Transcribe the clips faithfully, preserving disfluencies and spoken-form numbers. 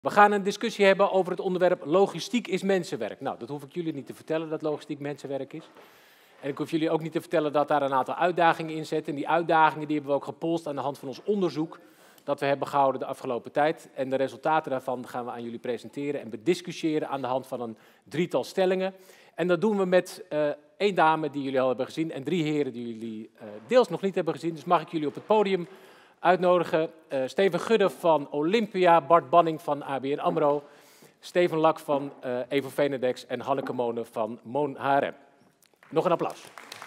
We gaan een discussie hebben over het onderwerp logistiek is mensenwerk. Nou, dat hoef ik jullie niet te vertellen dat logistiek mensenwerk is. En ik hoef jullie ook niet te vertellen dat daar een aantal uitdagingen in zitten. En die uitdagingen die hebben we ook gepolst aan de hand van ons onderzoek dat we hebben gehouden de afgelopen tijd. En de resultaten daarvan gaan we aan jullie presenteren en bediscussiëren aan de hand van een drietal stellingen. En dat doen we met uh, één dame die jullie al hebben gezien en drie heren die jullie uh, deels nog niet hebben gezien. Dus mag ik jullie op het podium uitnodigen. Uh, Steven Gudde van Olympia, Bart Banning van A B N AMRO, Steven Lak van uh, Evo Venedex en Hanneke Monen van Moon H R M. Nog een applaus.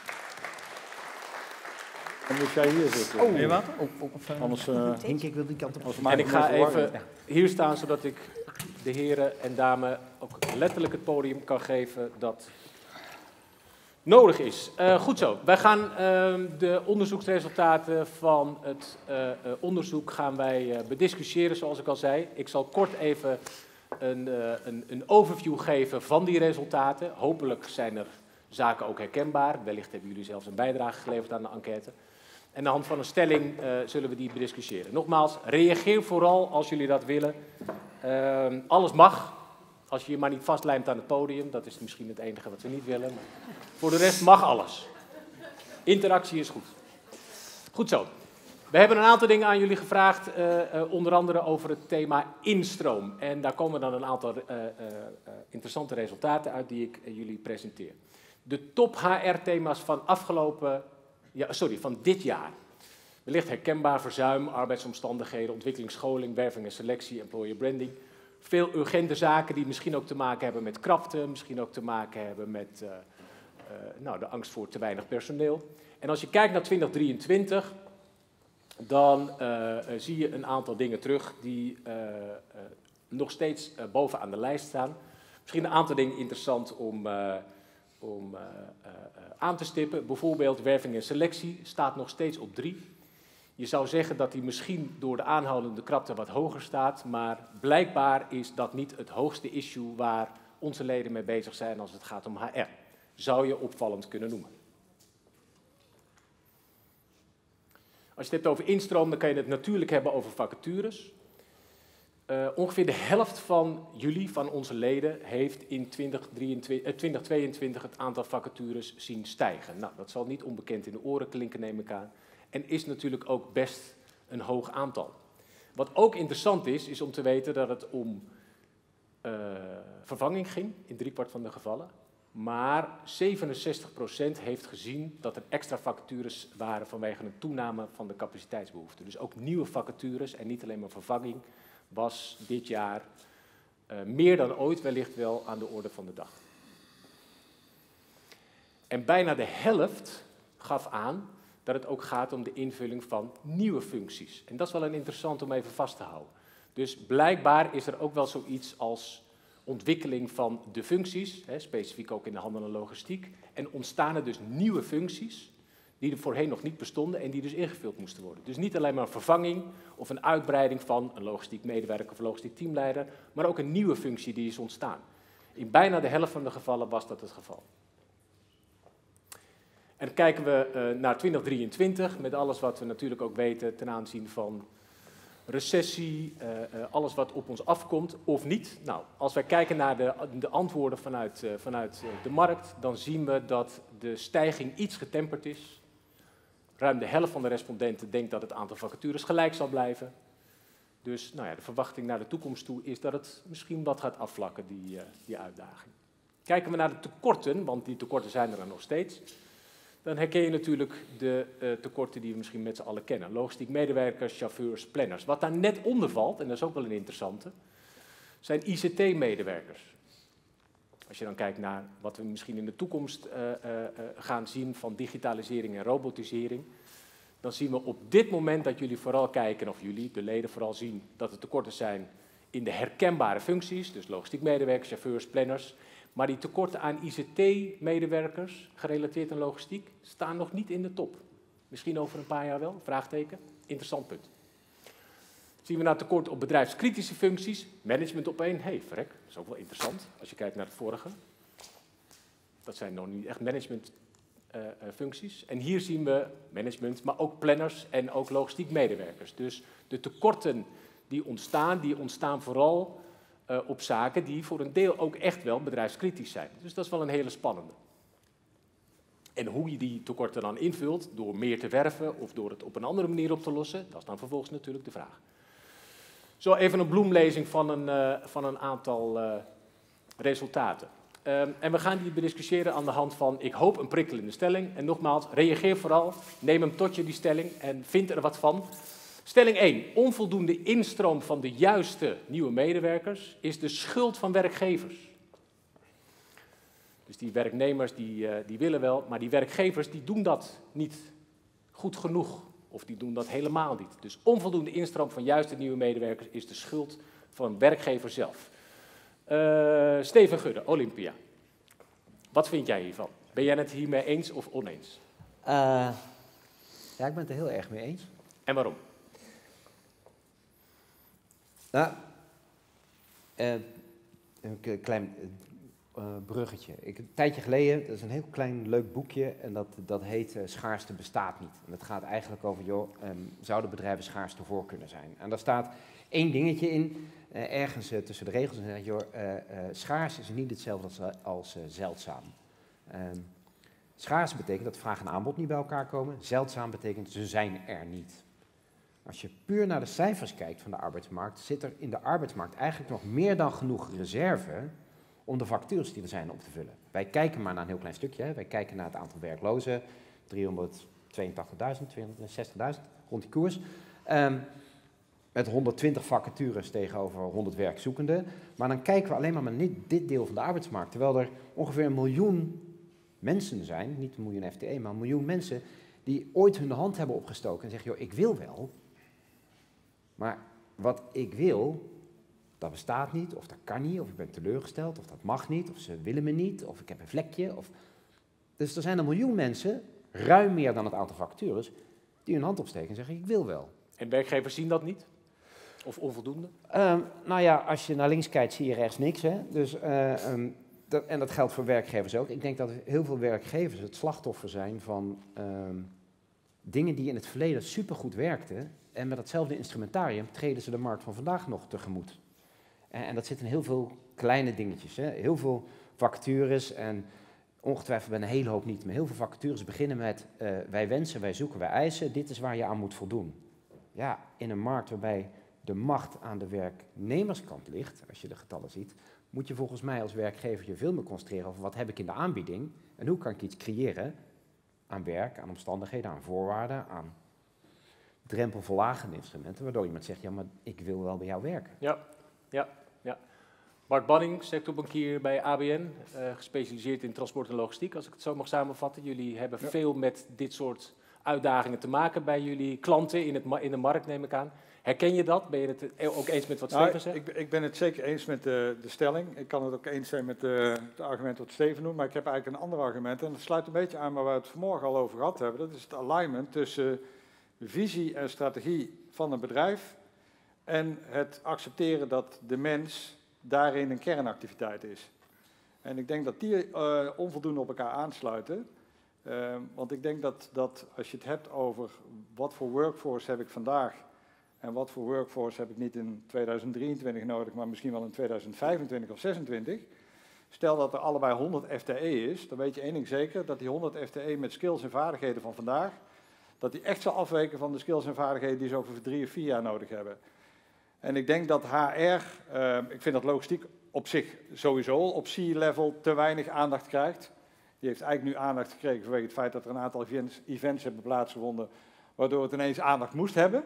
Dan moet jij hier zitten. Oh, je wat? Of, of, of, anders uh, denk ik wil die kant op. En ik ga even hier staan, zodat ik de heren en dames ook letterlijk het podium kan geven dat nodig is. Uh, goed zo. Wij gaan uh, de onderzoeksresultaten van het uh, uh, onderzoek gaan wij uh, bediscussiëren, zoals ik al zei. Ik zal kort even een, uh, een, een overview geven van die resultaten. Hopelijk zijn er zaken ook herkenbaar. Wellicht hebben jullie zelfs een bijdrage geleverd aan de enquête. En aan de hand van een stelling uh, zullen we die bediscussiëren. Nogmaals, reageer vooral als jullie dat willen. Uh, alles mag, als je je maar niet vastlijmt aan het podium. Dat is misschien het enige wat we niet willen. Maar voor de rest mag alles. Interactie is goed. Goed zo. We hebben een aantal dingen aan jullie gevraagd. Uh, uh, onder andere over het thema instroom. En daar komen dan een aantal uh, uh, uh, interessante resultaten uit die ik uh, jullie presenteer. De top H R-thema's van afgelopen... Ja, sorry, van dit jaar. Wellicht herkenbaar verzuim, arbeidsomstandigheden, ontwikkeling, scholing, werving en selectie, employer branding. Veel urgente zaken die misschien ook te maken hebben met krapte, misschien ook te maken hebben met uh, uh, nou, de angst voor te weinig personeel. En als je kijkt naar twintig drieëntwintig, dan uh, uh, zie je een aantal dingen terug die uh, uh, nog steeds uh, bovenaan de lijst staan. Misschien een aantal dingen interessant om... Uh, om uh, uh, aan te stippen. Bijvoorbeeld werving en selectie staat nog steeds op drie. Je zou zeggen dat die misschien door de aanhoudende krapte wat hoger staat, maar blijkbaar is dat niet het hoogste issue waar onze leden mee bezig zijn als het gaat om H R. Zou je opvallend kunnen noemen. Als je het hebt over instroom, dan kan je het natuurlijk hebben over vacatures. Uh, ongeveer de helft van jullie, van onze leden, heeft in twintig tweeëntwintig het aantal vacatures zien stijgen. Nou, dat zal niet onbekend in de oren klinken, neem ik aan. En is natuurlijk ook best een hoog aantal. Wat ook interessant is, is om te weten dat het om uh, vervanging ging, in driekwart van de gevallen. Maar zevenenzestig procent heeft gezien dat er extra vacatures waren vanwege een toename van de capaciteitsbehoefte. Dus ook nieuwe vacatures en niet alleen maar vervanging was dit jaar uh, meer dan ooit wellicht wel aan de orde van de dag. En bijna de helft gaf aan dat het ook gaat om de invulling van nieuwe functies. En dat is wel een interessant om even vast te houden. Dus blijkbaar is er ook wel zoiets als ontwikkeling van de functies, hè, specifiek ook in de handel en logistiek. En ontstaan er dus nieuwe functies die er voorheen nog niet bestonden en die dus ingevuld moesten worden. Dus niet alleen maar een vervanging of een uitbreiding van een logistiek medewerker of logistiek teamleider, maar ook een nieuwe functie die is ontstaan. In bijna de helft van de gevallen was dat het geval. En dan kijken we uh, naar twintig drieëntwintig, met alles wat we natuurlijk ook weten ten aanzien van recessie, uh, uh, alles wat op ons afkomt of niet. Nou, als wij kijken naar de, de antwoorden vanuit, uh, vanuit uh, de markt, dan zien we dat de stijging iets getemperd is. Ruim de helft van de respondenten denkt dat het aantal vacatures gelijk zal blijven. Dus nou ja, de verwachting naar de toekomst toe is dat het misschien wat gaat afvlakken, die, uh, die uitdaging. Kijken we naar de tekorten, want die tekorten zijn er nog steeds, dan herken je natuurlijk de uh, tekorten die we misschien met z'n allen kennen. Logistiek medewerkers, chauffeurs, planners. Wat daar net onder valt, en dat is ook wel een interessante, zijn I C T-medewerkers. Als je dan kijkt naar wat we misschien in de toekomst uh, uh, uh, gaan zien van digitalisering en robotisering, dan zien we op dit moment dat jullie vooral kijken, of jullie, de leden vooral zien, dat er tekorten zijn in de herkenbare functies, dus logistiek medewerkers, chauffeurs, planners. Maar die tekorten aan I C T-medewerkers, gerelateerd aan logistiek, staan nog niet in de top. Misschien over een paar jaar wel, vraagteken, interessant punt. Zien we naar tekort op bedrijfskritische functies, management op één. Hé, hey, verrek, dat is ook wel interessant als je kijkt naar het vorige. Dat zijn nog niet echt managementfuncties. Uh, en hier zien we management, maar ook planners en ook logistiek medewerkers. Dus de tekorten die ontstaan, die ontstaan vooral uh, op zaken die voor een deel ook echt wel bedrijfskritisch zijn. Dus dat is wel een hele spannende. En hoe je die tekorten dan invult, door meer te werven of door het op een andere manier op te lossen, dat is dan vervolgens natuurlijk de vraag. Zo even een bloemlezing van een, uh, van een aantal uh, resultaten. Um, en we gaan die bediscussiëren aan de hand van, ik hoop, een prikkelende stelling. En nogmaals, reageer vooral, neem hem tot je die stelling en vind er wat van. Stelling één. Onvoldoende instroom van de juiste nieuwe medewerkers is de schuld van werkgevers. Dus die werknemers die, uh, die willen wel, maar die werkgevers die doen dat niet goed genoeg. Of die doen dat helemaal niet. Dus onvoldoende instroom van juiste nieuwe medewerkers is de schuld van werkgever zelf. Uh, Steven Gudde, Olympia. Wat vind jij hiervan? Ben jij het hiermee eens of oneens? Uh, ja, ik ben het er heel erg mee eens. En waarom? Nou, uh, een klein uh, bruggetje. Ik, een tijdje geleden, dat is een heel klein leuk boekje en dat, dat heet uh, Schaarste bestaat niet. En dat gaat eigenlijk over, joh, um, zouden bedrijven schaars voor kunnen zijn? En daar staat één dingetje in, uh, ergens uh, tussen de regels, en zegt, joh, uh, uh, schaars is niet hetzelfde als, als uh, zeldzaam. Um, schaars betekent dat vraag en aanbod niet bij elkaar komen, zeldzaam betekent ze zijn er niet. Als je puur naar de cijfers kijkt van de arbeidsmarkt, zit er in de arbeidsmarkt eigenlijk nog meer dan genoeg reserve om de vacatures die er zijn op te vullen. Wij kijken maar naar een heel klein stukje, hè. Wij kijken naar het aantal werklozen, driehonderdtweeëntachtigduizend, tweehonderdzestigduizend, rond die koers. Um, met honderdtwintig vacatures tegenover honderd werkzoekenden. Maar dan kijken we alleen maar naar niet dit deel van de arbeidsmarkt, terwijl er ongeveer een miljoen mensen zijn, niet een miljoen F T E, maar een miljoen mensen die ooit hun hand hebben opgestoken en zeggen, joh, ik wil wel, maar wat ik wil, dat bestaat niet, of dat kan niet, of ik ben teleurgesteld, of dat mag niet, of ze willen me niet, of ik heb een vlekje. Of... Dus er zijn een miljoen mensen, ruim meer dan het aantal vacatures, die hun hand opsteken en zeggen, ik wil wel. En werkgevers zien dat niet? Of onvoldoende? Um, nou ja, als je naar links kijkt, zie je rechts niks. Hè? Dus, uh, um, dat, en dat geldt voor werkgevers ook. Ik denk dat heel veel werkgevers het slachtoffer zijn van um, dingen die in het verleden supergoed werkten. En met datzelfde instrumentarium treden ze de markt van vandaag nog tegemoet. En, en dat zit in heel veel kleine dingetjes. Hè? Heel veel vacatures en ongetwijfeld bij een hele hoop niet. Maar heel veel vacatures beginnen met uh, wij wensen, wij zoeken, wij eisen. Dit is waar je aan moet voldoen. Ja, in een markt waarbij de macht aan de werknemerskant ligt, als je de getallen ziet, moet je volgens mij als werkgever je veel meer concentreren over wat heb ik in de aanbieding en hoe kan ik iets creëren aan werk, aan omstandigheden, aan voorwaarden, aan drempelverlagende instrumenten, waardoor iemand zegt, ja, maar ik wil wel bij jou werken. Ja, ja, ja. Bart Banning, sectorbankier bij A B N, uh, gespecialiseerd in transport en logistiek, als ik het zo mag samenvatten. Jullie hebben ja. veel met dit soort uitdagingen te maken bij jullie klanten in, het ma- in de markt, neem ik aan. Herken je dat? Ben je het ook eens met wat Steven nou, zegt? Ik, ik ben het zeker eens met de, de stelling. Ik kan het ook eens zijn met de, de argumenten wat Steven noemt, maar ik heb eigenlijk een ander argument. En dat sluit een beetje aan waar we het vanmorgen al over gehad hebben. Dat is het alignment tussen visie en strategie van een bedrijf en het accepteren dat de mens daarin een kernactiviteit is. En ik denk dat die uh, onvoldoende op elkaar aansluiten. Uh, want ik denk dat, dat als je het hebt over wat voor workforce heb ik vandaag en wat voor workforce heb ik niet in tweeduizend drieëntwintig nodig, maar misschien wel in tweeduizend vijfentwintig of zesentwintig. Stel dat er allebei honderd F T E is, dan weet je één ding zeker, dat die honderd F T E met skills en vaardigheden van vandaag, dat die echt zal afwijken van de skills en vaardigheden die ze over drie of vier jaar nodig hebben. En ik denk dat H R, uh, ik vind dat logistiek op zich sowieso op C-level te weinig aandacht krijgt. Die heeft eigenlijk nu aandacht gekregen vanwege het feit dat er een aantal events, events hebben plaatsgevonden, waardoor het ineens aandacht moest hebben.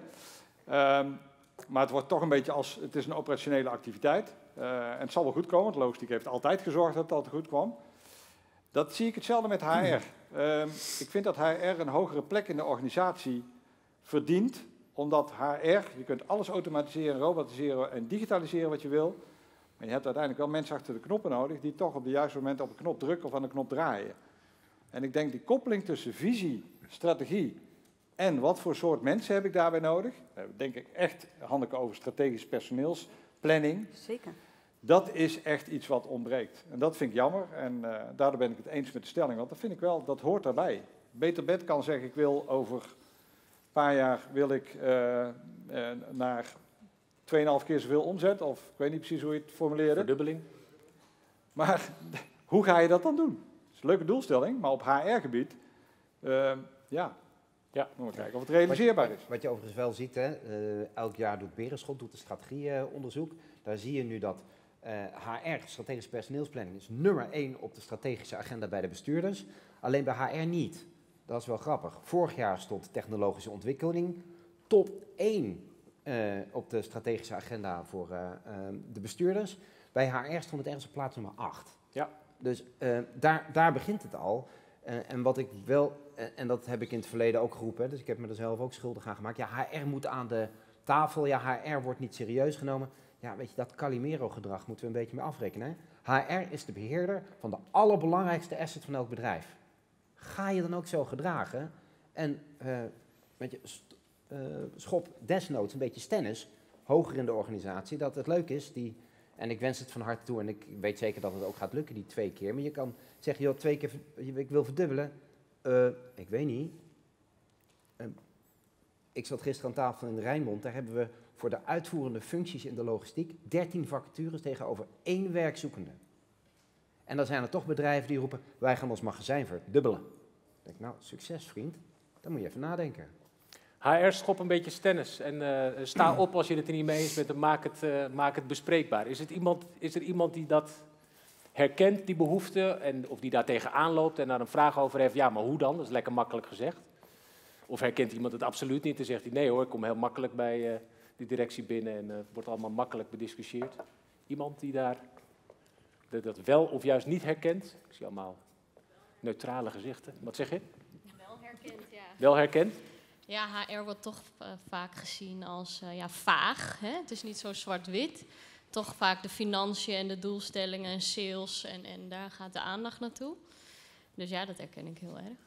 Um, maar het wordt toch een beetje als, het is een operationele activiteit. Uh, en het zal wel goed komen, want logistiek heeft altijd gezorgd dat het altijd goed kwam. Dat zie ik hetzelfde met H R. Um, ik vind dat H R een hogere plek in de organisatie verdient, omdat H R, je kunt alles automatiseren, robotiseren en digitaliseren wat je wil, maar je hebt uiteindelijk wel mensen achter de knoppen nodig die toch op de juiste moment op een knop drukken of aan de knop draaien. En ik denk die koppeling tussen visie, strategie en wat voor soort mensen heb ik daarbij nodig, denk ik echt, Hanneke, over strategisch personeelsplanning. Zeker. Dat is echt iets wat ontbreekt. En dat vind ik jammer en uh, daardoor ben ik het eens met de stelling, want dat vind ik wel, dat hoort daarbij. Beter Bed kan zeggen, ik wil over een paar jaar wil ik uh, uh, naar twee komma vijf keer zoveel omzet, of ik weet niet precies hoe je het formuleerde. Verdubbeling. Maar hoe ga je dat dan doen? Dat is een leuke doelstelling, maar op H R-gebied, uh, ja, ja. moeten we kijken of het realiseerbaar is. Wat je overigens wel ziet, hè, uh, elk jaar doet Berenschot doet een strategieonderzoek. Uh, Daar zie je nu dat uh, H R, strategische personeelsplanning, is nummer één op de strategische agenda bij de bestuurders. Alleen bij H R niet. Dat is wel grappig. Vorig jaar stond technologische ontwikkeling top één uh, op de strategische agenda voor uh, uh, de bestuurders. Bij H R stond het ergens op plaats nummer acht. Ja. Dus uh, daar, daar begint het al. Uh, en wat ik wel, uh, en dat heb ik in het verleden ook geroepen, hè, dus ik heb me er zelf ook schuldig aan gemaakt. Ja, H R moet aan de tafel, ja, H R wordt niet serieus genomen. Ja, weet je, dat Calimero-gedrag moeten we een beetje mee afrekenen. Hè? H R is de beheerder van de allerbelangrijkste asset van elk bedrijf. Ga je dan ook zo gedragen? En uh, weet je, st uh, schop desnoods een beetje stennis hoger in de organisatie, dat het leuk is, die, en ik wens het van harte toe en ik weet zeker dat het ook gaat lukken, die twee keer. Maar je kan zeggen, joh, twee keer, ik wil verdubbelen. Uh, ik weet niet. Uh, ik zat gisteren aan tafel in de Rijnmond, daar hebben we voor de uitvoerende functies in de logistiek dertien vacatures tegenover één werkzoekende. En dan zijn er toch bedrijven die roepen, wij gaan ons magazijn verdubbelen. Dan denk ik, nou, succes vriend, dan moet je even nadenken. H R schop een beetje stennis en uh, sta op als je het er niet mee eens bent en maak het, uh, maak het bespreekbaar. Is, het iemand, is er iemand die dat herkent, die behoefte, en, of die daar tegenaan loopt en daar een vraag over heeft? Ja, maar hoe dan? Dat is lekker makkelijk gezegd. Of herkent iemand het absoluut niet en zegt hij, nee hoor, ik kom heel makkelijk bij uh, die directie binnen en het uh, wordt allemaal makkelijk bediscussieerd. Iemand die daar dat, dat wel of juist niet herkent? Ik zie allemaal neutrale gezichten. Wat zeg je? Wel herkend, ja. Wel herkend? Ja, H R wordt toch uh, vaak gezien als uh, ja, vaag. Hè? Het is niet zo zwart-wit. Toch vaak de financiën en de doelstellingen en sales. En, en daar gaat de aandacht naartoe. Dus ja, dat herken ik heel erg.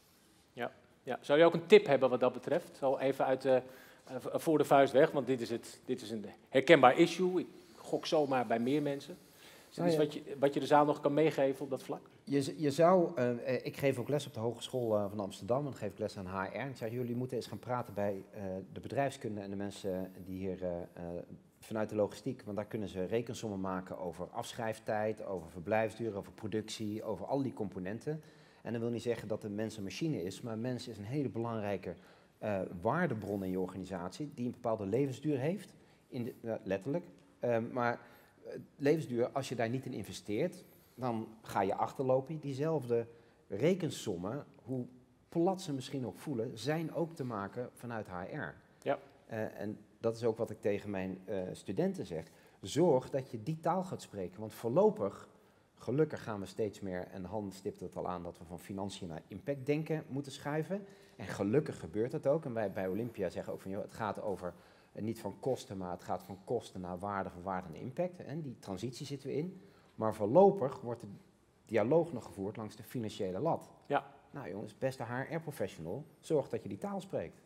Ja. Ja. Zou je ook een tip hebben wat dat betreft? Zo even uit de, uh, voor de vuist weg, want dit is, het, dit is een herkenbaar issue. Ik gok zomaar bij meer mensen. Is dat iets wat je, wat je de zaal nog kan meegeven op dat vlak? Je, je zou, uh, ik geef ook les op de Hogeschool uh, van Amsterdam, en dan geef ik les aan H R. En ik zeg, jullie moeten eens gaan praten bij uh, de bedrijfskunde en de mensen die hier uh, uh, vanuit de logistiek, want daar kunnen ze rekensommen maken over afschrijftijd, over verblijfsduur, over productie, over al die componenten. En dat wil niet zeggen dat de mens een machine is, maar een mens is een hele belangrijke uh, waardebron in je organisatie, die een bepaalde levensduur heeft, in de, uh, letterlijk. Uh, maar uh, levensduur, als je daar niet in investeert, dan ga je achterlopen. Diezelfde rekensommen, hoe plat ze misschien ook voelen, zijn ook te maken vanuit H R. Ja. Uh, en dat is ook wat ik tegen mijn uh, studenten zeg. Zorg dat je die taal gaat spreken, want voorlopig, gelukkig gaan we steeds meer, en Han stipt het al aan, dat we van financiën naar impact denken moeten schuiven. En gelukkig gebeurt dat ook. En wij bij Olympia zeggen ook van, joh, het gaat over, uh, niet van kosten, maar het gaat van kosten naar waarde, van waarde naar impact. En die transitie zitten we in. Maar voorlopig wordt de dialoog nog gevoerd langs de financiële lat. Ja. Nou jongens, beste H R-professional, zorg dat je die taal spreekt.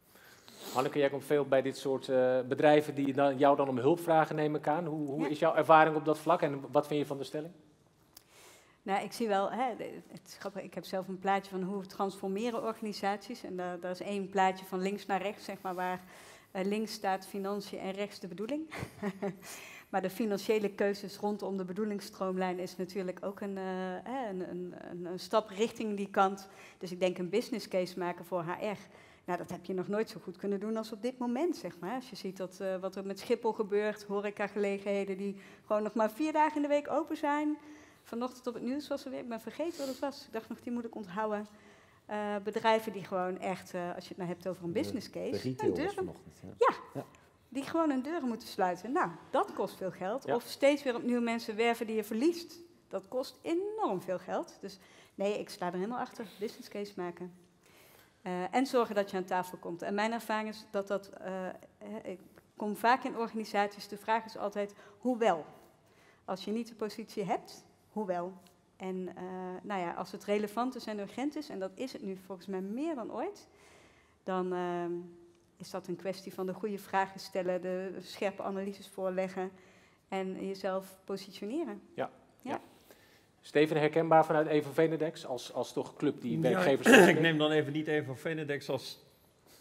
Hanneke, jij komt veel bij dit soort uh, bedrijven die dan, jou dan om hulp vragen, neem ik aan. Hoe, hoe Ja. is jouw ervaring op dat vlak en wat vind je van de stelling? Nou, ik zie wel, hè, het is grappig, ik heb zelf een plaatje van hoe we transformeren organisaties. En daar, daar is één plaatje van links naar rechts, zeg maar, waar uh, links staat financiën en rechts de bedoeling. Maar de financiële keuzes rondom de bedoelingsstroomlijn is natuurlijk ook een, uh, een, een, een, een stap richting die kant. Dus ik denk een business case maken voor H R. Nou, dat heb je nog nooit zo goed kunnen doen als op dit moment, zeg maar. Als je ziet dat, uh, wat er met Schiphol gebeurt, horecagelegenheden die gewoon nog maar vier dagen in de week open zijn. Vanochtend op het nieuws was er weer, ik ben vergeten wat het was. Ik dacht nog, die moet ik onthouden. Uh, bedrijven die gewoon echt, uh, als je het nou hebt over een business case. De retail was deuren, vanochtend. Ja. Ja, Ja. die gewoon hun deuren moeten sluiten. Nou, dat kost veel geld. Ja. Of steeds weer opnieuw mensen werven die je verliest. Dat kost enorm veel geld. Dus nee, ik sta er helemaal achter. Business case maken. Uh, en zorgen dat je aan tafel komt. En mijn ervaring is dat dat... Uh, ik kom vaak in organisaties, de vraag is altijd, hoe wel? Als je niet de positie hebt, hoe wel? En uh, nou ja, als het relevant is en urgent is, en dat is het nu volgens mij meer dan ooit, dan uh, is dat een kwestie van de goede vragen stellen, de scherpe analyses voorleggen en jezelf positioneren. Ja. Ja. Ja. Steven, herkenbaar vanuit Evo Venedex als, als toch club die Ja, werkgevers... ik neem dan even niet even Venedex als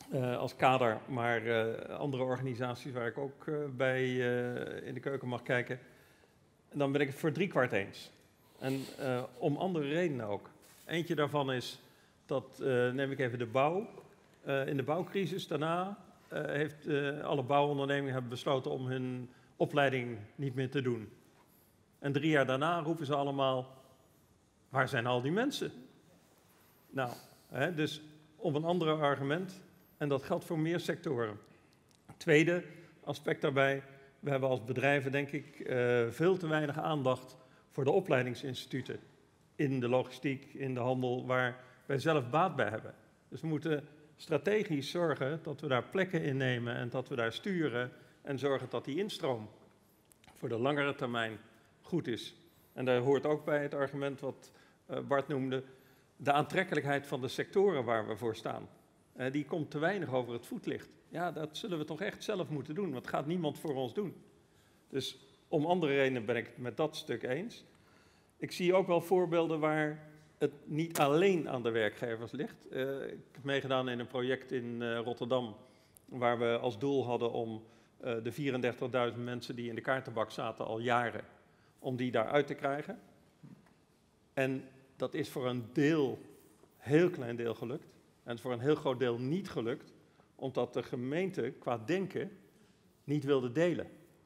uh, als kader, maar uh, andere organisaties waar ik ook uh, bij uh, in de keuken mag kijken, dan ben ik het voor driekwart eens. En uh, om andere redenen ook. Eentje daarvan is dat, uh, neem ik even de bouw. Uh, in de bouwcrisis daarna uh, heeft uh, alle bouwondernemingen hebben besloten om hun opleiding niet meer te doen. En drie jaar daarna roepen ze allemaal, waar zijn al die mensen? Nou, hè, dus om een ander argument, en dat geldt voor meer sectoren. Tweede aspect daarbij, we hebben als bedrijven denk ik uh, veel te weinig aandacht voor de opleidingsinstituten in de logistiek, in de handel, waar wij zelf baat bij hebben. Dus we moeten strategisch zorgen dat we daar plekken in nemen en dat we daar sturen en zorgen dat die instroom voor de langere termijn goed is. En daar hoort ook bij het argument wat uh, Bart noemde, de aantrekkelijkheid van de sectoren waar we voor staan. Uh, die komt te weinig over het voetlicht. Ja, dat zullen we toch echt zelf moeten doen, want het gaat niemand voor ons doen. Dus om andere redenen ben ik het met dat stuk eens. Ik zie ook wel voorbeelden waar het niet alleen aan de werkgevers ligt. Uh, ik heb meegedaan in een project in uh, Rotterdam, waar we als doel hadden om uh, de vierendertigduizend mensen die in de kaartenbak zaten al jaren, om die daaruit te krijgen. En dat is voor een deel, heel klein deel gelukt. En voor een heel groot deel niet gelukt, omdat de gemeente qua denken niet wilde delen.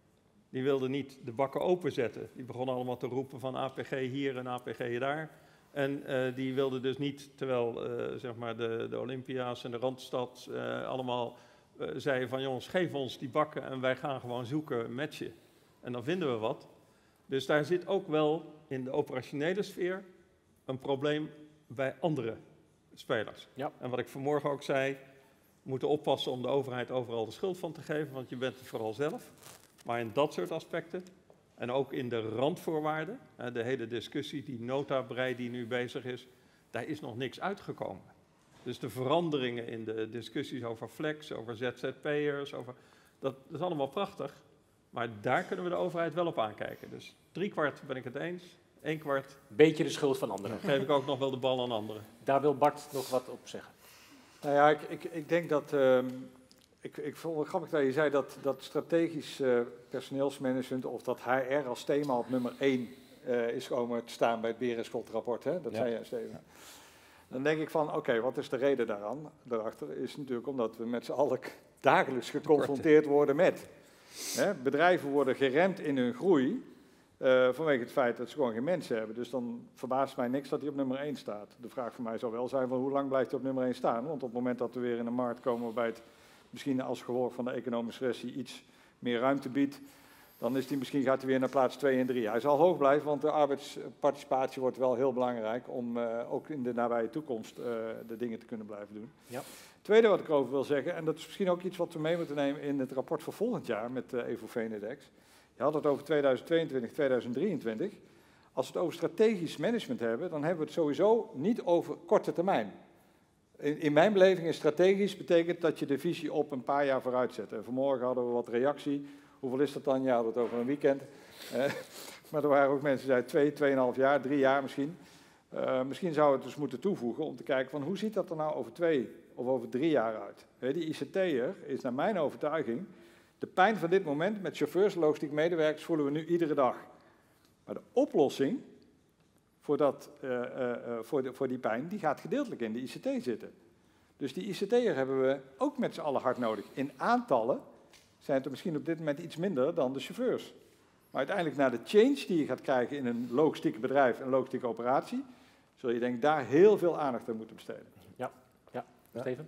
Die wilden niet de bakken openzetten. Die begonnen allemaal te roepen van A P G hier en A P G daar. En uh, die wilden dus niet, terwijl uh, zeg maar de, de Olympia's en de Randstad uh, allemaal uh, zeiden van jongens, geef ons die bakken en wij gaan gewoon zoeken met je. En dan vinden we wat. Dus daar zit ook wel in de operationele sfeer een probleem bij andere spelers. Ja. En wat ik vanmorgen ook zei, we moeten oppassen om de overheid overal de schuld van te geven, want je bent het vooral zelf. Maar in dat soort aspecten, en ook in de randvoorwaarden, de hele discussie, die notabrei die nu bezig is, daar is nog niks uitgekomen. Dus de veranderingen in de discussies over flex, over Z Z P'ers, over, dat, dat is allemaal prachtig. Maar daar kunnen we de overheid wel op aankijken. Dus driekwart ben ik het eens, één kwart. Beetje de schuld van anderen. Dan geef ik ook nog wel de bal aan anderen. Daar wil Bart nog wat op zeggen. Nou ja, ik, ik, ik denk dat... Uh, ik, ik vond het grappig dat je zei dat, dat strategisch uh, personeelsmanagement of dat H R als thema op nummer één uh, is komen te staan bij het Berenschot-rapport. Hè? Dat ja. zei jij, Steven. Dan denk ik van, oké, okay, wat is de reden daaraan? Daarachter is natuurlijk omdat we met z'n allen dagelijks geconfronteerd worden met. Hè? Bedrijven worden geremd in hun groei uh, vanwege het feit dat ze gewoon geen mensen hebben. Dus dan verbaast mij niks dat hij op nummer één staat. De vraag voor mij zou wel zijn, van hoe lang blijft hij op nummer één staan? Want op het moment dat we weer in een markt komen waarbij het misschien als gevolg van de economische recessie iets meer ruimte biedt, dan is die misschien, gaat hij weer naar plaats twee en drie. Hij zal hoog blijven, want de arbeidsparticipatie wordt wel heel belangrijk om uh, ook in de nabije toekomst uh, de dingen te kunnen blijven doen. Ja. Het tweede wat ik erover wil zeggen, en dat is misschien ook iets wat we mee moeten nemen in het rapport voor volgend jaar met de Evo Venedex. Je had het over tweeduizend tweeëntwintig, tweeduizend drieëntwintig. Als we het over strategisch management hebben, dan hebben we het sowieso niet over korte termijn. In, in mijn beleving is strategisch betekent dat je de visie op een paar jaar vooruit zet. En vanmorgen hadden we wat reactie. Hoeveel is dat dan? Ja, we hadden het over een weekend. Uh, maar er waren ook mensen die zeiden twee, tweeënhalf jaar, drie jaar misschien. Uh, misschien zouden we het dus moeten toevoegen om te kijken van hoe ziet dat er nou over twee of over drie jaar uit. He, die I C T'er is naar mijn overtuiging de pijn van dit moment met chauffeurs, logistiek medewerkers voelen we nu iedere dag. Maar de oplossing voor, dat, uh, uh, uh, voor, de, voor die pijn, die gaat gedeeltelijk in de I C T zitten. Dus die I C T'er hebben we ook met z'n allen hard nodig. In aantallen zijn het er misschien op dit moment iets minder dan de chauffeurs. Maar uiteindelijk naar de change die je gaat krijgen in een logistiek bedrijf, een logistieke operatie, zul je denk ik daar heel veel aandacht aan moeten besteden. Ja, ja. ja. Steven?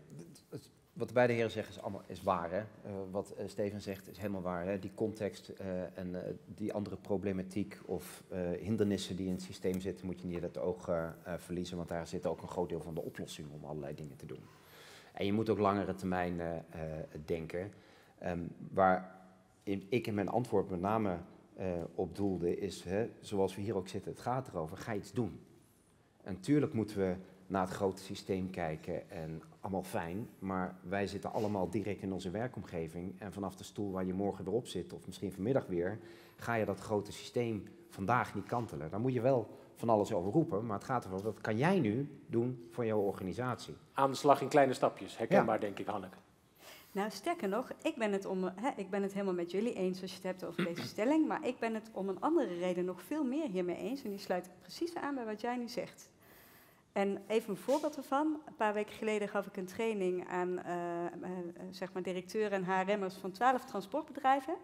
Wat de beide heren zeggen is, allemaal, is waar. Hè? Uh, wat uh, Steven zegt is helemaal waar. Hè? Die context uh, en uh, die andere problematiek of uh, hindernissen die in het systeem zitten, moet je niet uit het oog uh, uh, verliezen, want daar zit ook een groot deel van de oplossing om allerlei dingen te doen. En je moet ook langere termijn uh, uh, denken. Um, waar in, ik in mijn antwoord met name uh, op doelde is, hè, zoals we hier ook zitten, het gaat erover, ga iets doen. En natuurlijk moeten we naar het grote systeem kijken en allemaal fijn, maar wij zitten allemaal direct in onze werkomgeving en vanaf de stoel waar je morgen erop zit, of misschien vanmiddag weer, ga je dat grote systeem vandaag niet kantelen. Dan moet je wel van alles over roepen, maar het gaat erom, wat kan jij nu doen voor jouw organisatie? Aan de slag in kleine stapjes, herkenbaar denk ik, Hanneke. Nou, sterker nog, ik ben, het om, hè, ik ben het helemaal met jullie eens als je het hebt over deze stelling, maar ik ben het om een andere reden nog veel meer hiermee eens en die sluit precies aan bij wat jij nu zegt. En even een voorbeeld ervan. Een paar weken geleden gaf ik een training aan uh, uh, zeg maar directeuren en H R M'ers van twaalf transportbedrijven.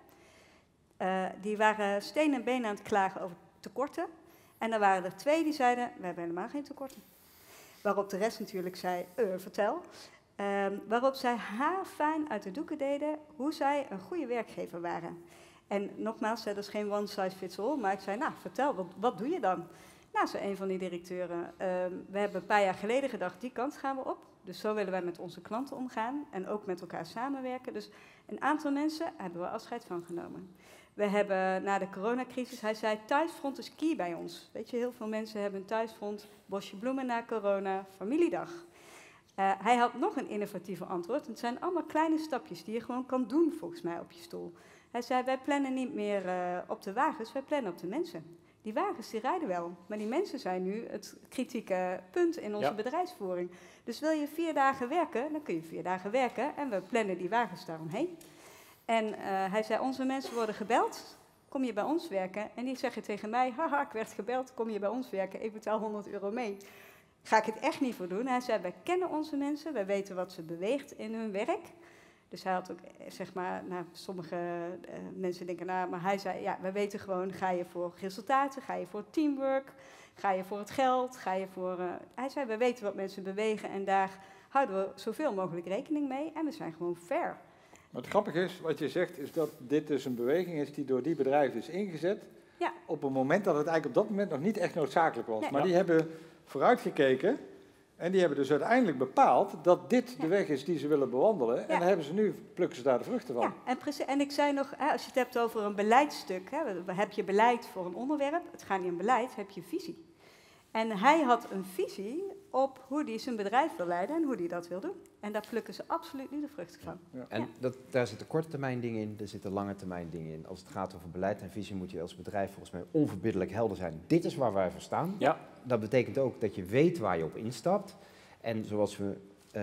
Uh, die waren steen en been aan het klagen over tekorten. En er waren er twee die zeiden, we hebben helemaal geen tekorten. Waarop de rest natuurlijk zei, uh, vertel. Uh, waarop zij haarfijn uit de doeken deden hoe zij een goede werkgever waren. En nogmaals, dat is geen one size fits all, maar ik zei, nou vertel, wat, wat doe je dan? Nou, zei een van die directeuren, uh, we hebben een paar jaar geleden gedacht, die kant gaan we op. Dus zo willen wij met onze klanten omgaan en ook met elkaar samenwerken. Dus een aantal mensen hebben we afscheid van genomen. We hebben na de coronacrisis, hij zei, thuisfront is key bij ons. Weet je, heel veel mensen hebben een thuisfront, bosje bloemen na corona, familiedag. Uh, hij had nog een innovatieve antwoord. Het zijn allemaal kleine stapjes die je gewoon kan doen, volgens mij, op je stoel. Hij zei, wij plannen niet meer uh, op de wagens, wij plannen op de mensen. Die wagens die rijden wel, maar die mensen zijn nu het kritieke punt in onze ja. bedrijfsvoering. Dus wil je vier dagen werken, dan kun je vier dagen werken en we plannen die wagens daaromheen. En uh, hij zei, onze mensen worden gebeld, kom je bij ons werken? En die zeggen tegen mij, haha, ik werd gebeld, kom je bij ons werken, ik betaal honderd euro mee. Ga ik het echt niet voor doen? Hij zei, wij kennen onze mensen, wij weten wat ze beweegt in hun werk. Dus hij had ook, zeg maar, nou, sommige uh, mensen denken, nou, maar hij zei, ja, we weten gewoon, ga je voor resultaten, ga je voor teamwork, ga je voor het geld, ga je voor... Uh, hij zei, we weten wat mensen bewegen en daar houden we zoveel mogelijk rekening mee en we zijn gewoon fair. Maar het grappige is, wat je zegt, is dat dit dus een beweging is die door die bedrijven is ingezet. Ja. Op een moment dat het eigenlijk op dat moment nog niet echt noodzakelijk was. Nee. Maar die hebben vooruitgekeken en die hebben dus uiteindelijk bepaald dat dit ja. de weg is die ze willen bewandelen. Ja. En dan hebben ze nu, plukken ze daar de vruchten van. Ja, en, precies, en ik zei nog, hè, als je het hebt over een beleidstuk, hè, heb je beleid voor een onderwerp, het gaat niet om beleid, heb je visie. En hij had een visie op hoe hij zijn bedrijf wil leiden en hoe hij dat wil doen. En daar plukken ze absoluut niet de vruchten van. Ja. En dat, daar zitten korte termijn dingen in, er zitten lange termijn dingen in. Als het gaat over beleid en visie moet je als bedrijf volgens mij onverbiddelijk helder zijn. Dit is waar wij voor staan. Ja. Dat betekent ook dat je weet waar je op instapt. En zoals we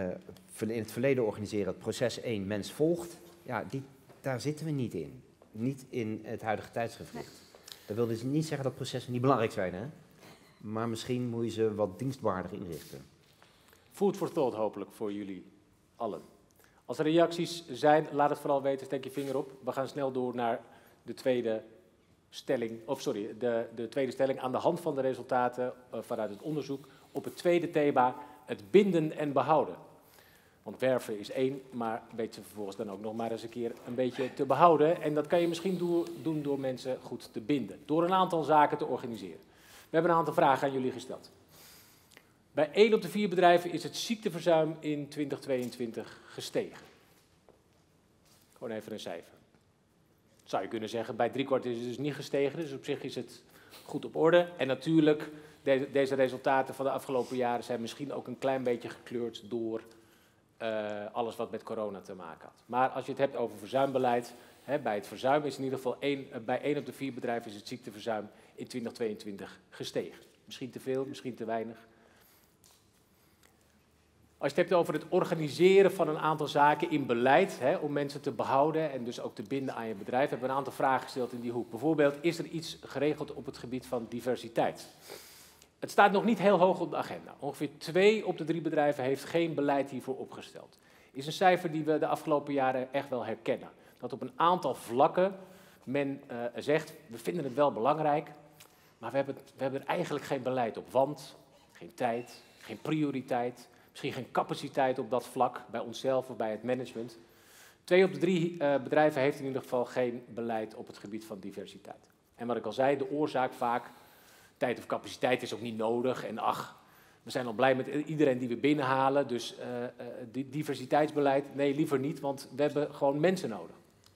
uh, in het verleden organiseren, het proces één mens volgt. Ja, die, daar zitten we niet in. Niet in het huidige tijdsgevricht. Nee. Dat wil dus niet zeggen dat processen niet belangrijk zijn, hè? Maar misschien moet je ze wat dienstbaarder inrichten. Food for thought hopelijk voor jullie allen. Als er reacties zijn, laat het vooral weten, steek je vinger op. We gaan snel door naar de tweede stelling, of sorry, de, de tweede stelling aan de hand van de resultaten uh, vanuit het onderzoek op het tweede thema, het binden en behouden. Want werven is één, maar weet je vervolgens dan ook nog maar eens een keer een beetje te behouden. En dat kan je misschien do- doen door mensen goed te binden, door een aantal zaken te organiseren. We hebben een aantal vragen aan jullie gesteld. Bij één op de vier bedrijven is het ziekteverzuim in twintig tweeëntwintig gestegen. Gewoon even een cijfer. Zou je kunnen zeggen, bij driekwart is het dus niet gestegen, dus op zich is het goed op orde. En natuurlijk, de, deze resultaten van de afgelopen jaren zijn misschien ook een klein beetje gekleurd door uh, alles wat met corona te maken had. Maar als je het hebt over verzuimbeleid, hè, bij het verzuim is in ieder geval één, uh, bij één op de vier bedrijven is het ziekteverzuim in twintig tweeëntwintig gestegen. Misschien te veel, misschien te weinig. Als je het hebt over het organiseren van een aantal zaken in beleid, hè, om mensen te behouden en dus ook te binden aan je bedrijf, hebben we een aantal vragen gesteld in die hoek. Bijvoorbeeld, is er iets geregeld op het gebied van diversiteit? Het staat nog niet heel hoog op de agenda. Ongeveer twee op de drie bedrijven heeft geen beleid hiervoor opgesteld. Is een cijfer die we de afgelopen jaren echt wel herkennen. Dat op een aantal vlakken men uh, zegt, we vinden het wel belangrijk, maar we hebben, we hebben er eigenlijk geen beleid op. Want geen tijd, geen prioriteit, misschien geen capaciteit op dat vlak, bij onszelf of bij het management. Twee op de drie uh, bedrijven heeft in ieder geval geen beleid op het gebied van diversiteit. En wat ik al zei, de oorzaak vaak, tijd of capaciteit is ook niet nodig. En ach, we zijn al blij met iedereen die we binnenhalen. Dus uh, uh, diversiteitsbeleid, nee, liever niet, want we hebben gewoon mensen nodig.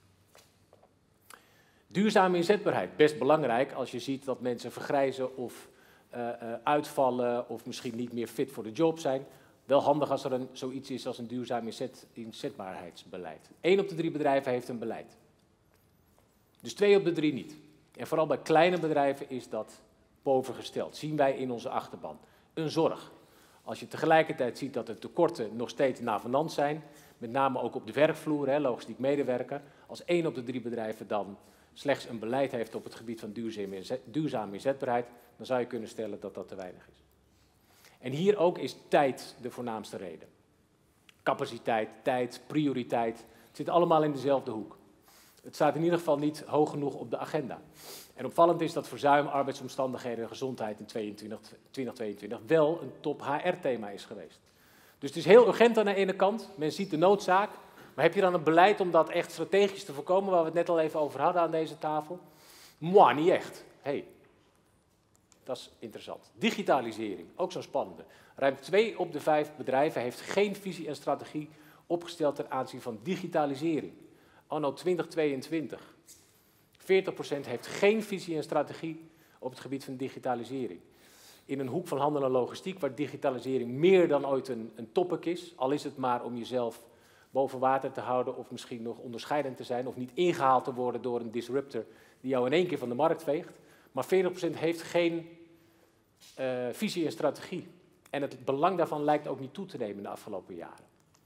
Duurzame inzetbaarheid, best belangrijk als je ziet dat mensen vergrijzen of uh, uh, uitvallen of misschien niet meer fit voor de job zijn. Wel handig als er een, zoiets is als een duurzaam inzet, inzetbaarheidsbeleid. Eén op de drie bedrijven heeft een beleid. Dus twee op de drie niet. En vooral bij kleine bedrijven is dat bovengesteld. Zien wij in onze achterban. Een zorg. Als je tegelijkertijd ziet dat de tekorten nog steeds navenant zijn, met name ook op de werkvloer, hè, logistiek medewerker, als één op de drie bedrijven dan slechts een beleid heeft op het gebied van duurzame, inzet, duurzame inzetbaarheid, dan zou je kunnen stellen dat dat te weinig is. En hier ook is tijd de voornaamste reden. Capaciteit, tijd, prioriteit, het zit allemaal in dezelfde hoek. Het staat in ieder geval niet hoog genoeg op de agenda. En opvallend is dat verzuim, arbeidsomstandigheden en gezondheid in twintig tweeëntwintig wel een top H R-thema is geweest. Dus het is heel urgent aan de ene kant, men ziet de noodzaak, maar heb je dan een beleid om dat echt strategisch te voorkomen, waar we het net al even over hadden aan deze tafel? Moi, niet echt. Hey, dat is interessant. Digitalisering, ook zo'n spannende. Ruim twee op de vijf bedrijven heeft geen visie en strategie opgesteld ten aanzien van digitalisering. Anno twintig tweeëntwintig. veertig procent heeft geen visie en strategie op het gebied van digitalisering. In een hoek van handel en logistiek, waar digitalisering meer dan ooit een, een topic is, al is het maar om jezelf boven water te houden of misschien nog onderscheidend te zijn of niet ingehaald te worden door een disruptor die jou in één keer van de markt veegt. Maar veertig procent heeft geen uh, visie en strategie. En het belang daarvan lijkt ook niet toe te nemen de afgelopen jaren.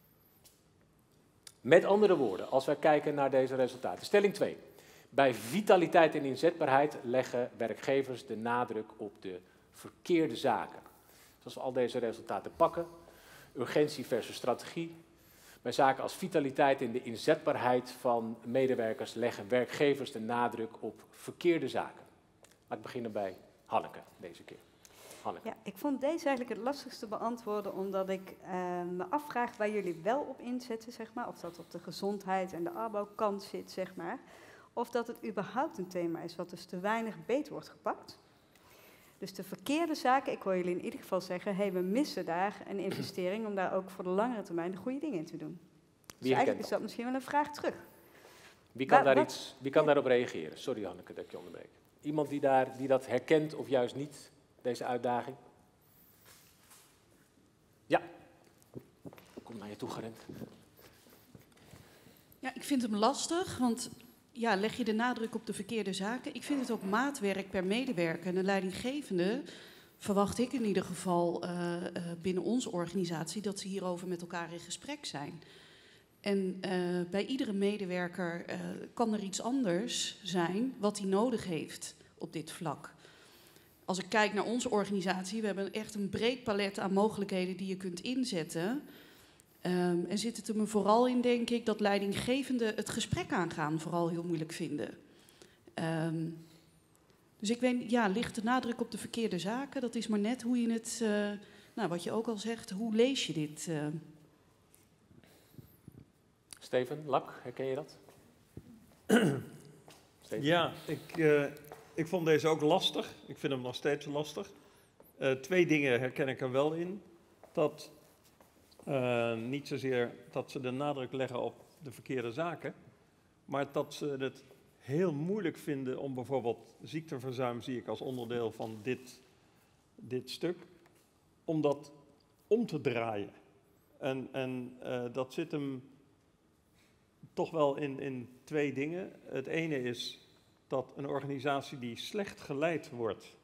Met andere woorden, als wij kijken naar deze resultaten. Stelling twee. Bij vitaliteit en inzetbaarheid leggen werkgevers de nadruk op de verkeerde zaken. Dus als we al deze resultaten pakken, urgentie versus strategie. Bij zaken als vitaliteit en de inzetbaarheid van medewerkers leggen werkgevers de nadruk op verkeerde zaken. Laat ik beginnen bij Hanneke deze keer. Hanneke. Ja, ik vond deze eigenlijk het lastigste beantwoorden, omdat ik uh, me afvraag waar jullie wel op inzetten, zeg maar. Of dat op de gezondheid en de arbeidsკant zit, zeg maar. Of dat het überhaupt een thema is wat dus te weinig beet wordt gepakt. Dus de verkeerde zaken, ik hoor jullie in ieder geval zeggen, hey, we missen daar een investering om daar ook voor de langere termijn de goede dingen in te doen. Dus eigenlijk is dat misschien wel een vraag terug. Wie kan, Waar, daar wat, iets, wie kan ja. daarop reageren? Sorry Hanneke dat ik je onderbreek. Iemand die, daar, die dat herkent of juist niet, deze uitdaging? Ja. Kom naar je toe gerend. Ja, ik vind hem lastig, want ja, leg je de nadruk op de verkeerde zaken. Ik vind het ook maatwerk per medewerker. En de leidinggevende verwacht ik in ieder geval uh, uh, binnen onze organisatie dat ze hierover met elkaar in gesprek zijn. En uh, bij iedere medewerker uh, kan er iets anders zijn wat hij nodig heeft op dit vlak. Als ik kijk naar onze organisatie, we hebben echt een breed palet aan mogelijkheden die je kunt inzetten. Um, en zit het er me vooral in, denk ik, dat leidinggevenden het gesprek aangaan vooral heel moeilijk vinden. Um, dus ik weet, ja, ligt de nadruk op de verkeerde zaken? Dat is maar net hoe je het, uh, nou, wat je ook al zegt, hoe lees je dit? Uh? Steven, Lak, herken je dat? Ja, ik, uh, ik vond deze ook lastig. Ik vind hem nog steeds lastig. Uh, twee dingen herken ik er wel in. Dat uh, niet zozeer dat ze de nadruk leggen op de verkeerde zaken, maar dat ze het heel moeilijk vinden om bijvoorbeeld ziekteverzuim, zie ik als onderdeel van dit, dit stuk, om dat om te draaien. En, en uh, dat zit hem toch wel in, in twee dingen. Het ene is dat een organisatie die slecht geleid wordt,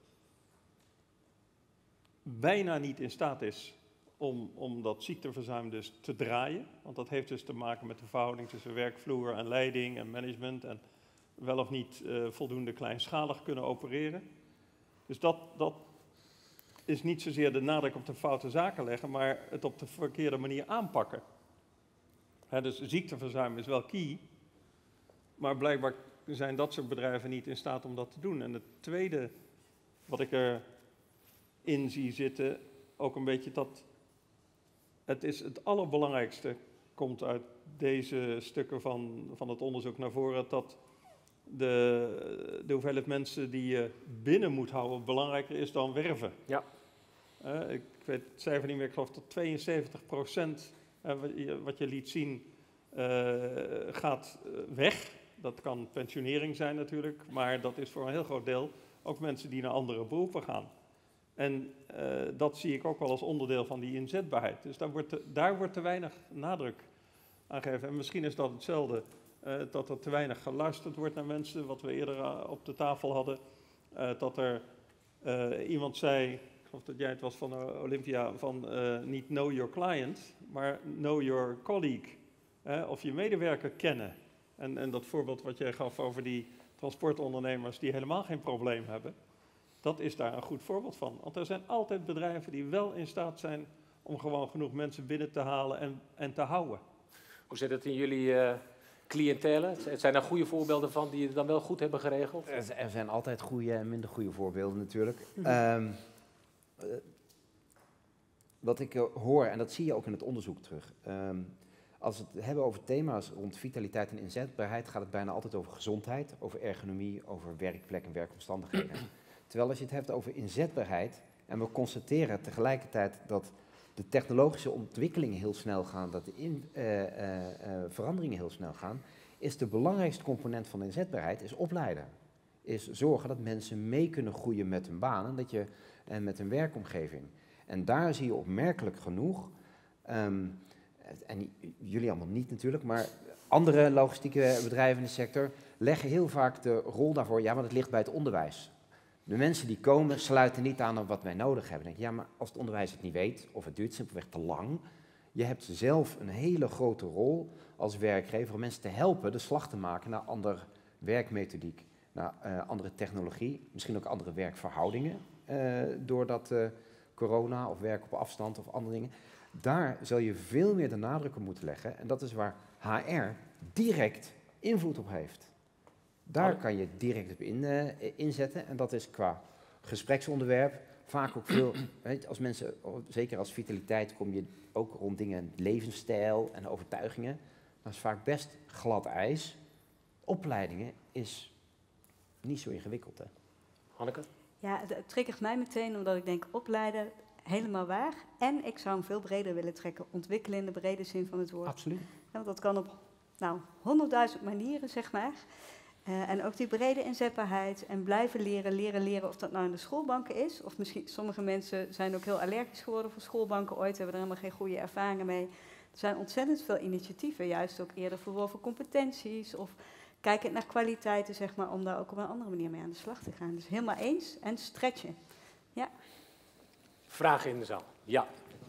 bijna niet in staat is om, om dat ziekteverzuim dus te draaien. Want dat heeft dus te maken met de verhouding tussen werkvloer en leiding en management en wel of niet uh, voldoende kleinschalig kunnen opereren. Dus dat, dat is niet zozeer de nadruk op de foute zaken leggen, maar het op de verkeerde manier aanpakken. He, dus ziekteverzuim is wel key, maar blijkbaar zijn dat soort bedrijven niet in staat om dat te doen. En het tweede wat ik erin zie zitten, ook een beetje dat het is het allerbelangrijkste, komt uit deze stukken van, van het onderzoek naar voren, dat de, de hoeveelheid mensen die je binnen moet houden belangrijker is dan werven. Ja. Uh, ik weet het cijfer niet meer, ik geloof dat tweeënzeventig procent uh, wat, je, wat je liet zien uh, gaat weg. Dat kan pensionering zijn natuurlijk, maar dat is voor een heel groot deel ook mensen die naar andere beroepen gaan. En uh, dat zie ik ook wel als onderdeel van die inzetbaarheid. Dus daar wordt te, daar wordt te weinig nadruk aan gegeven. En misschien is dat hetzelfde, uh, dat er te weinig geluisterd wordt naar mensen, wat we eerder uh, op de tafel hadden. Uh, dat er Uh, iemand zei, ik geloof dat jij het was van uh, Olympia, van uh, niet know your client, maar know your colleague. Uh, of je medewerker kennen. En, en dat voorbeeld wat jij gaf over die transportondernemers die helemaal geen probleem hebben, dat is daar een goed voorbeeld van. Want er zijn altijd bedrijven die wel in staat zijn om gewoon genoeg mensen binnen te halen en, en te houden. Hoe zit het in jullie uh, cliëntele? Zijn er goede voorbeelden van die het dan wel goed hebben geregeld? Er, er zijn altijd goede en minder goede voorbeelden natuurlijk. Mm-hmm. Um, uh, wat ik uh, hoor, en dat zie je ook in het onderzoek terug. Um, als we het hebben over thema's rond vitaliteit en inzetbaarheid, gaat het bijna altijd over gezondheid, over ergonomie, over werkplek en werkomstandigheden. Terwijl als je het hebt over inzetbaarheid, en we constateren tegelijkertijd dat de technologische ontwikkelingen heel snel gaan, dat de in, uh, uh, uh, veranderingen heel snel gaan, is de belangrijkste component van de inzetbaarheid is opleiden. Is zorgen dat mensen mee kunnen groeien met hun baan en, dat je, en met hun werkomgeving. En daar zie je opmerkelijk genoeg, um, en jullie allemaal niet natuurlijk, maar andere logistieke bedrijven in de sector leggen heel vaak de rol daarvoor, ja, maar het ligt bij het onderwijs. De mensen die komen sluiten niet aan op wat wij nodig hebben. Dan denk je, ja, maar als het onderwijs het niet weet, of het duurt simpelweg te lang, je hebt zelf een hele grote rol als werkgever om mensen te helpen de slag te maken naar andere werkmethodiek, naar uh, andere technologie, misschien ook andere werkverhoudingen, uh, doordat uh, corona of werk op afstand of andere dingen. Daar zal je veel meer de nadruk op moeten leggen en dat is waar H R direct invloed op heeft. Daar kan je direct op in, uh, inzetten en dat is qua gespreksonderwerp vaak ook veel, weet, als mensen, zeker als vitaliteit kom je ook rond dingen, levensstijl en overtuigingen, dat is vaak best glad ijs. Opleidingen is niet zo ingewikkeld, hè. Hanneke? Ja, het, het triggert mij meteen omdat ik denk opleiden, helemaal waar. En ik zou hem veel breder willen trekken, ontwikkelen in de brede zin van het woord. Absoluut. Ja, want dat kan op nou, honderdduizend manieren, zeg maar. Uh, en ook die brede inzetbaarheid en blijven leren, leren, leren, of dat nou in de schoolbanken is. Of misschien, sommige mensen zijn ook heel allergisch geworden voor schoolbanken ooit, hebben er helemaal geen goede ervaringen mee. Er zijn ontzettend veel initiatieven, juist ook eerder verworven competenties of kijkend naar kwaliteiten, zeg maar, om daar ook op een andere manier mee aan de slag te gaan. Dus helemaal eens en stretchen. Ja. Vragen in de zaal? Ja.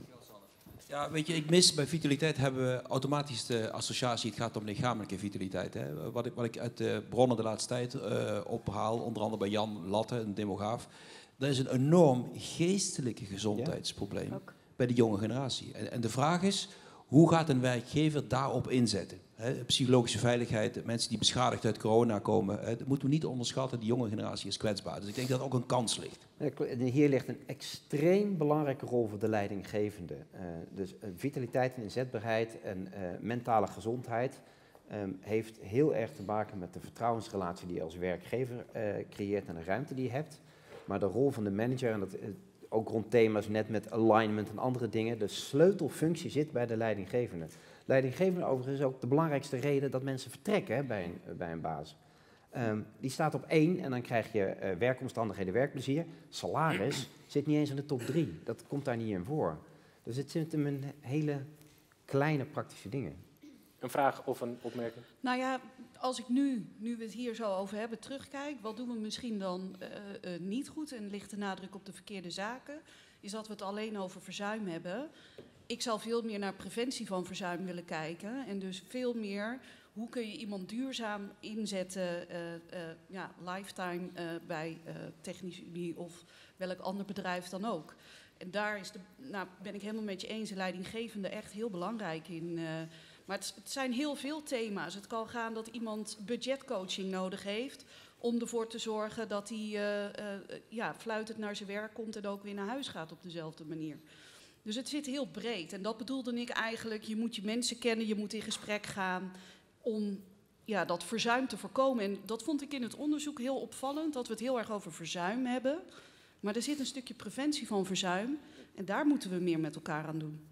Ja, weet je, ik mis bij vitaliteit hebben we automatisch de associatie, het gaat om lichamelijke vitaliteit. Hè. Wat, ik, wat ik uit de bronnen de laatste tijd uh, ophaal, onder andere bij Jan Latte, een demograaf, dat is een enorm geestelijke gezondheidsprobleem ja, bij de jonge generatie. En, en de vraag is, hoe gaat een werkgever daarop inzetten? He, psychologische veiligheid, mensen die beschadigd uit corona komen, he, dat moeten we niet onderschatten, die jonge generatie is kwetsbaar. Dus ik denk dat er ook een kans ligt. Hier ligt een extreem belangrijke rol voor de leidinggevende. Uh, dus uh, vitaliteit en inzetbaarheid en uh, mentale gezondheid um, heeft heel erg te maken met de vertrouwensrelatie die je als werkgever uh, creëert en de ruimte die je hebt. Maar de rol van de manager, en dat, uh, ook rond thema's net met alignment en andere dingen, de sleutelfunctie zit bij de leidinggevende. Leidinggevende overigens is ook de belangrijkste reden dat mensen vertrekken hè, bij, een, bij een baas. Um, die staat op één en dan krijg je uh, werkomstandigheden, werkplezier. Salaris zit niet eens in de top drie. Dat komt daar niet in voor. Dus het zit hem in hele kleine praktische dingen. Een vraag of een opmerking? Nou ja, als ik nu, nu we het hier zo over hebben, terugkijk, wat doen we misschien dan uh, uh, niet goed en ligt de nadruk op de verkeerde zaken, is dat we het alleen over verzuim hebben. Ik zou veel meer naar preventie van verzuim willen kijken en dus veel meer, hoe kun je iemand duurzaam inzetten, uh, uh, ja, lifetime uh, bij uh, technici of welk ander bedrijf dan ook. En daar is de, nou, ben ik helemaal met je eens, de leidinggevende echt heel belangrijk in. Uh, maar het, het zijn heel veel thema's. Het kan gaan dat iemand budgetcoaching nodig heeft om ervoor te zorgen dat hij uh, uh, ja, fluitend naar zijn werk komt en ook weer naar huis gaat op dezelfde manier. Dus het zit heel breed. En dat bedoelde ik eigenlijk, je moet je mensen kennen, je moet in gesprek gaan om ja, dat verzuim te voorkomen. En dat vond ik in het onderzoek heel opvallend, dat we het heel erg over verzuim hebben. Maar er zit een stukje preventie van verzuim en daar moeten we meer met elkaar aan doen.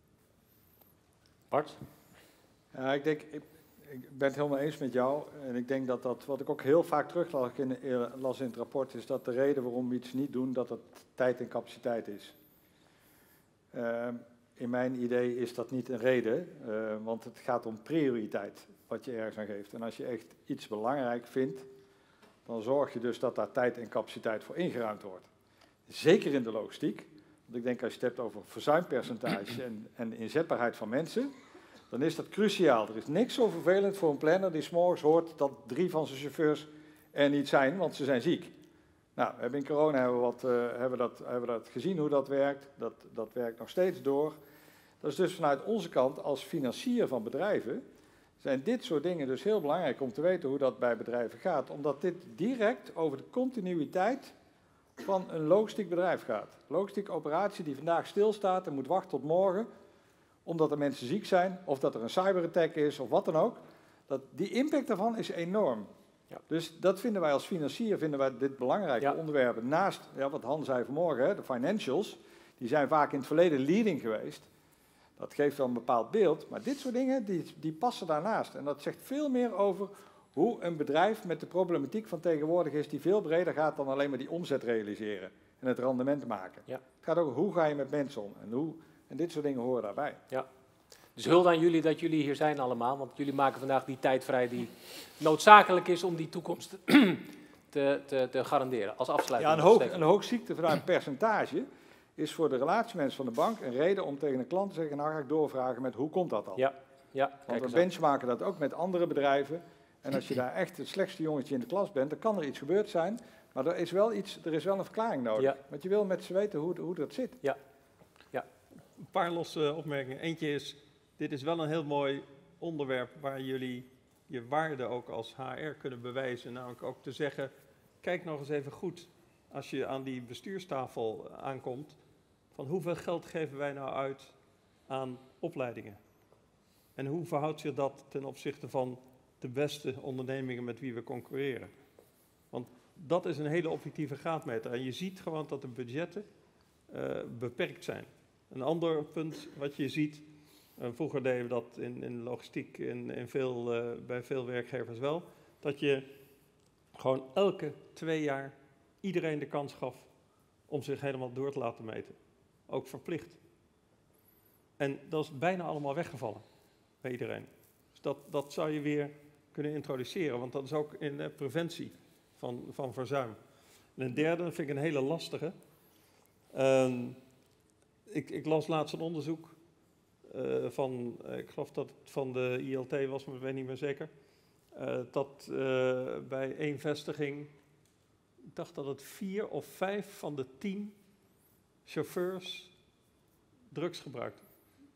Bart? Ja, ik denk, ik, ik ben het helemaal eens met jou. En ik denk dat dat, wat ik ook heel vaak teruglas in, las in het rapport, is dat de reden waarom we iets niet doen, dat het tijd en capaciteit is. Uh, in mijn idee is dat niet een reden, uh, want het gaat om prioriteit, wat je ergens aan geeft. En als je echt iets belangrijk vindt, dan zorg je dus dat daar tijd en capaciteit voor ingeruimd wordt. zeker in de logistiek. Want ik denk als je het hebt over verzuimpercentage en, en inzetbaarheid van mensen, dan is dat cruciaal. Er is niks zo vervelend voor een planner die 's morgens hoort dat drie van zijn chauffeurs er niet zijn, want ze zijn ziek. Nou, we hebben in corona hebben we, wat, uh, hebben dat, hebben we dat gezien hoe dat werkt. Dat, dat werkt nog steeds door. Dat is dus vanuit onze kant als financier van bedrijven, zijn dit soort dingen dus heel belangrijk om te weten hoe dat bij bedrijven gaat. Omdat dit direct over de continuïteit van een logistiek bedrijf gaat. Logistieke operatie die vandaag stilstaat en moet wachten tot morgen, omdat er mensen ziek zijn, of dat er een cyberattack is, of wat dan ook. Dat, die impact daarvan is enorm. Ja. Dus dat vinden wij als financier, vinden wij dit belangrijke ja. onderwerpen. Naast, ja, wat Han zei vanmorgen, hè, de financials, die zijn vaak in het verleden leading geweest. Dat geeft wel een bepaald beeld, maar dit soort dingen, die, die passen daarnaast. En dat zegt veel meer over hoe een bedrijf met de problematiek van tegenwoordig is, die veel breder gaat dan alleen maar die omzet realiseren en het rendement maken. Ja. Het gaat ook hoe ga je met mensen om en, hoe, en dit soort dingen horen daarbij. Ja. Dus hulde aan jullie dat jullie hier zijn allemaal, want jullie maken vandaag die tijd vrij die noodzakelijk is om die toekomst te, te, te garanderen als afsluiting. Ja, een, hoog, een hoog ziekteverzuim percentage is voor de relatiemensen van de bank een reden om tegen een klant te zeggen, nou ga ik doorvragen met hoe komt dat dan? Ja. Ja, want we benchmarken dat ook met andere bedrijven. En als je daar echt het slechtste jongetje in de klas bent, dan kan er iets gebeurd zijn. Maar er is wel, iets, er is wel een verklaring nodig. Ja. Want je wil met ze weten hoe, hoe dat zit. Ja. Ja. Een paar losse opmerkingen. Eentje is, dit is wel een heel mooi onderwerp waar jullie je waarde ook als H R kunnen bewijzen. Namelijk ook te zeggen, kijk nog eens even goed als je aan die bestuurstafel aankomt. Van hoeveel geld geven wij nou uit aan opleidingen? En hoe verhoudt zich dat ten opzichte van de beste ondernemingen met wie we concurreren? Want dat is een hele objectieve graadmeter. En je ziet gewoon dat de budgetten uh, beperkt zijn. Een ander punt wat je ziet, uh, vroeger deden we dat in, in logistiek in, in veel, uh, bij veel werkgevers wel, dat je gewoon elke twee jaar iedereen de kans gaf om zich helemaal door te laten meten. Ook verplicht. En dat is bijna allemaal weggevallen bij iedereen. Dus dat, dat zou je weer kunnen introduceren, want dat is ook in uh, preventie van, van verzuim. En een derde vind ik een hele lastige. Uh, ik, ik las laatst een onderzoek uh, van, uh, ik geloof dat het van de I L T was, maar ik weet niet meer zeker, uh, dat uh, bij één vestiging, ik dacht dat het vier of vijf van de tien chauffeurs drugs gebruikten.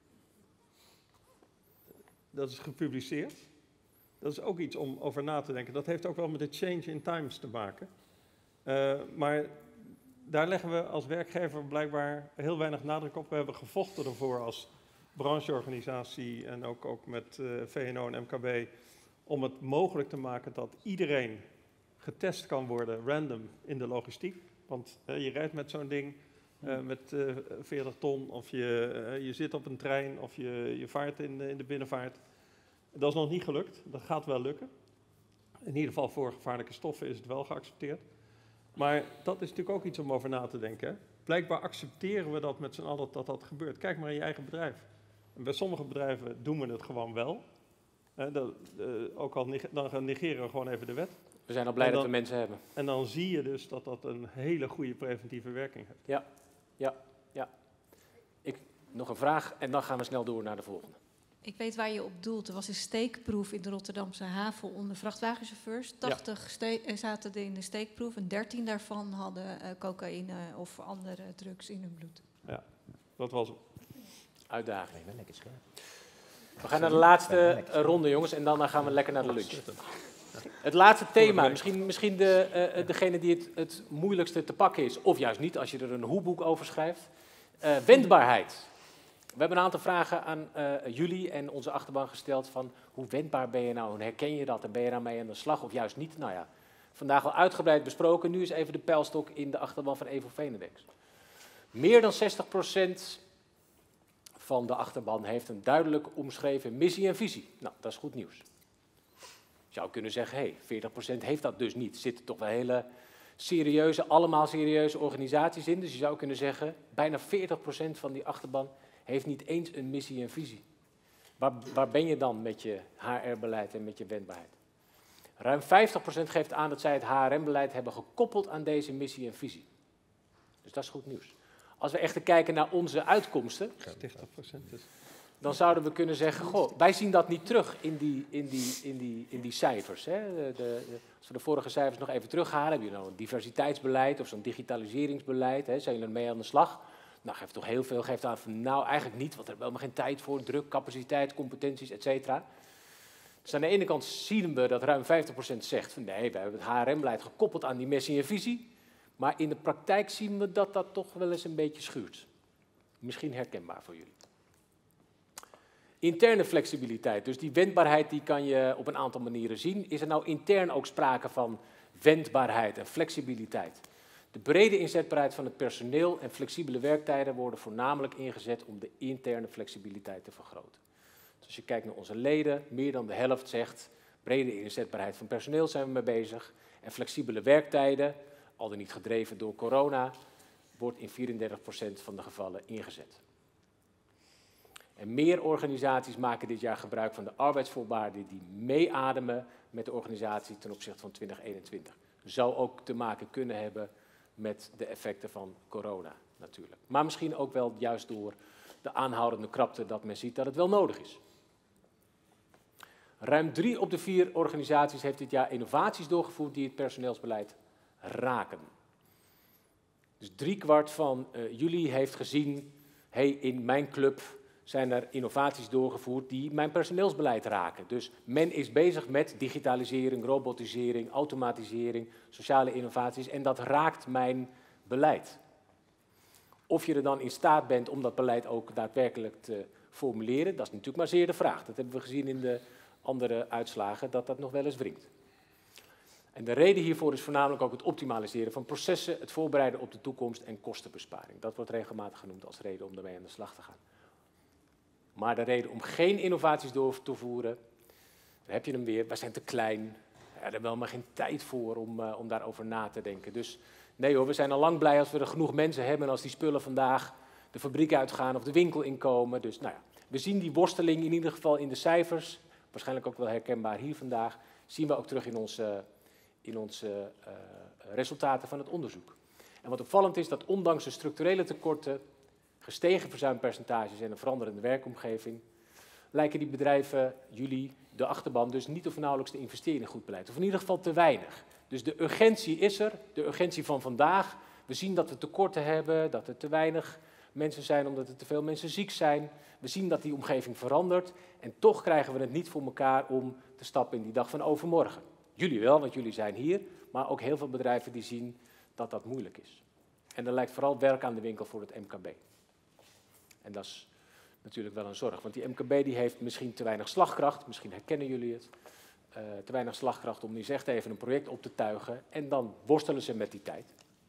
Dat is gepubliceerd. Dat is ook iets om over na te denken. Dat heeft ook wel met de change in times te maken. Uh, maar daar leggen we als werkgever blijkbaar heel weinig nadruk op. We hebben gevochten ervoor als brancheorganisatie en ook, ook met uh, V N O en M K B... om het mogelijk te maken dat iedereen getest kan worden random in de logistiek. Want uh, je rijdt met zo'n ding uh, met uh, veertig ton of je, uh, je zit op een trein of je, je vaart in, in de binnenvaart. Dat is nog niet gelukt, dat gaat wel lukken. In ieder geval voor gevaarlijke stoffen is het wel geaccepteerd. Maar dat is natuurlijk ook iets om over na te denken. Hè? Blijkbaar accepteren we dat met z'n allen dat dat gebeurt. Kijk maar in je eigen bedrijf. En bij sommige bedrijven doen we het gewoon wel. Hè, dat, uh, ook al neg- dan negeren we gewoon even de wet. We zijn al blij dan, dat we mensen hebben. En dan zie je dus dat dat een hele goede preventieve werking heeft. Ja, ja, ja. Ik, nog een vraag en dan gaan we snel door naar de volgende. Ik weet waar je op doelt. Er was een steekproef in de Rotterdamse haven onder vrachtwagenchauffeurs. tachtig ja. ste- zaten er in de steekproef en dertien daarvan hadden uh, cocaïne of andere drugs in hun bloed. Ja, dat was het. Uitdaging. Lekker scherp. We gaan naar de laatste ronde, jongens, en dan gaan we lekker naar de lunch. Het laatste thema, misschien, misschien de, uh, degene die het, het moeilijkste te pakken is, of juist niet, als je er een hoe-boek over schrijft. Uh, wendbaarheid. We hebben een aantal vragen aan uh, jullie en onze achterban gesteld van hoe wendbaar ben je nou en herken je dat en ben je daarmee aan de slag of juist niet? Nou ja, vandaag al uitgebreid besproken, nu is even de pijlstok in de achterban van Evo Venedex. Meer dan zestig procent van de achterban heeft een duidelijk omschreven missie en visie. Nou, dat is goed nieuws. Je zou kunnen zeggen, hé, hey, veertig procent heeft dat dus niet. Er zitten toch wel hele serieuze, allemaal serieuze organisaties in. Dus je zou kunnen zeggen, bijna veertig procent van die achterban heeft niet eens een missie en visie. Waar, waar ben je dan met je H R-beleid en met je wendbaarheid? Ruim vijftig procent geeft aan dat zij het H R M-beleid hebben gekoppeld aan deze missie en visie. Dus dat is goed nieuws. Als we echter kijken naar onze uitkomsten, tachtig procent dus. dan zouden we kunnen zeggen, goh, wij zien dat niet terug in die, in die, in die, in die cijfers. Hè. De, de, als we de vorige cijfers nog even terughalen, heb je nou een diversiteitsbeleid of zo'n digitaliseringsbeleid, hè, zijn jullie ermee aan de slag? Nou, geeft toch heel veel, geeft aan van, nou eigenlijk niet, want er hebben we helemaal geen tijd voor, druk, capaciteit, competenties, et cetera. Dus aan de ene kant zien we dat ruim vijftig procent zegt van nee, we hebben het H R M-beleid gekoppeld aan die missie en visie. Maar in de praktijk zien we dat dat toch wel eens een beetje schuurt. Misschien herkenbaar voor jullie. Interne flexibiliteit, dus die wendbaarheid die kan je op een aantal manieren zien. Is er nou intern ook sprake van wendbaarheid en flexibiliteit? De brede inzetbaarheid van het personeel en flexibele werktijden worden voornamelijk ingezet om de interne flexibiliteit te vergroten. Dus als je kijkt naar onze leden, meer dan de helft zegt brede inzetbaarheid van personeel zijn we mee bezig. En flexibele werktijden, al dan niet gedreven door corona, wordt in vierendertig procent van de gevallen ingezet. En meer organisaties maken dit jaar gebruik van de arbeidsvoorwaarden die meeademen met de organisatie ten opzichte van twintig eenentwintig. Zou ook te maken kunnen hebben met de effecten van corona natuurlijk. Maar misschien ook wel juist door de aanhoudende krapte dat men ziet dat het wel nodig is. Ruim drie op de vier organisaties heeft dit jaar innovaties doorgevoerd die het personeelsbeleid raken. Dus driekwart van uh, jullie heeft gezien, hey, in mijn club zijn er innovaties doorgevoerd die mijn personeelsbeleid raken. Dus men is bezig met digitalisering, robotisering, automatisering, sociale innovaties en dat raakt mijn beleid. Of je er dan in staat bent om dat beleid ook daadwerkelijk te formuleren, dat is natuurlijk maar zeer de vraag. Dat hebben we gezien in de andere uitslagen, dat dat nog wel eens wringt. En de reden hiervoor is voornamelijk ook het optimaliseren van processen, het voorbereiden op de toekomst en kostenbesparing. Dat wordt regelmatig genoemd als reden om daarmee aan de slag te gaan. Maar de reden om geen innovaties door te voeren, dan heb je hem weer, wij zijn te klein, ja, daar hebben we helemaal geen tijd voor om, uh, om daarover na te denken. Dus nee hoor, we zijn al lang blij als we er genoeg mensen hebben en als die spullen vandaag de fabriek uitgaan of de winkel inkomen. Dus nou ja, we zien die worsteling in ieder geval in de cijfers, waarschijnlijk ook wel herkenbaar hier vandaag, zien we ook terug in onze, in onze uh, resultaten van het onderzoek. En wat opvallend is, dat ondanks de structurele tekorten, gestegen verzuimpercentages en een veranderende werkomgeving, lijken die bedrijven, jullie, de achterban, dus niet of nauwelijks te investeren in goed beleid. Of in ieder geval te weinig. Dus de urgentie is er, de urgentie van vandaag. We zien dat we tekorten hebben, dat er te weinig mensen zijn omdat er te veel mensen ziek zijn. We zien dat die omgeving verandert en toch krijgen we het niet voor elkaar om te stappen in die dag van overmorgen. Jullie wel, want jullie zijn hier, maar ook heel veel bedrijven die zien dat dat moeilijk is. En er lijkt vooral werk aan de winkel voor het M K B. En dat is natuurlijk wel een zorg, want die M K B die heeft misschien te weinig slagkracht, misschien herkennen jullie het, uh, te weinig slagkracht om nu echt even een project op te tuigen en dan worstelen ze met die tijd.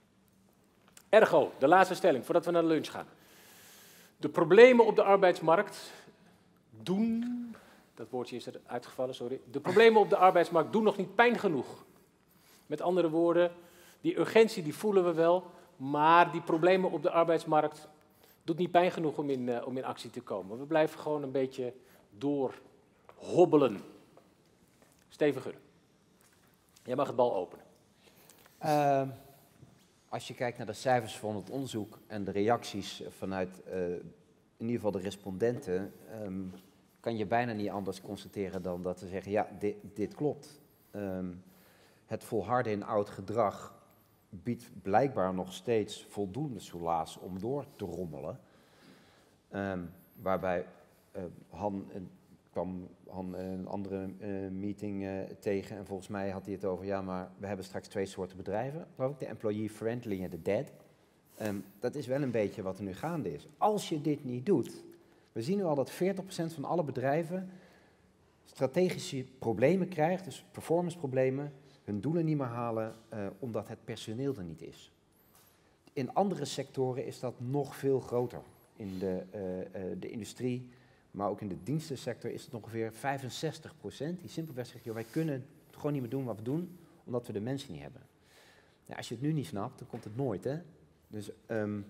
Ergo, de laatste stelling, voordat we naar de lunch gaan. De problemen op de arbeidsmarkt doen, dat woordje is er uitgevallen, sorry. De problemen op de arbeidsmarkt doen nog niet pijn genoeg. Met andere woorden, die urgentie die voelen we wel, maar die problemen op de arbeidsmarkt doet niet pijn genoeg om in, uh, om in actie te komen. We blijven gewoon een beetje doorhobbelen. Steven Gurre, jij mag het bal openen. Uh, als je kijkt naar de cijfers van het onderzoek en de reacties vanuit uh, in ieder geval de respondenten, um, kan je bijna niet anders constateren dan dat ze zeggen, ja, dit, dit klopt. Um, het volharden in oud gedrag biedt blijkbaar nog steeds voldoende soelaas om door te rommelen. Um, waarbij uh, Han, uh, kwam Han uh, een andere uh, meeting uh, tegen en volgens mij had hij het over, ja, maar we hebben straks twee soorten bedrijven, geloof ik, de employee friendly en de dead. Um, dat is wel een beetje wat er nu gaande is. Als je dit niet doet, we zien nu al dat veertig procent van alle bedrijven strategische problemen krijgt, dus performanceproblemen, hun doelen niet meer halen, uh, omdat het personeel er niet is. In andere sectoren is dat nog veel groter. In de, uh, uh, de industrie, maar ook in de dienstensector is het ongeveer vijfenzestig procent die simpelweg zegt, joh, wij kunnen gewoon niet meer doen wat we doen, omdat we de mensen niet hebben. Ja, als je het nu niet snapt, dan komt het nooit, hè. Dus um,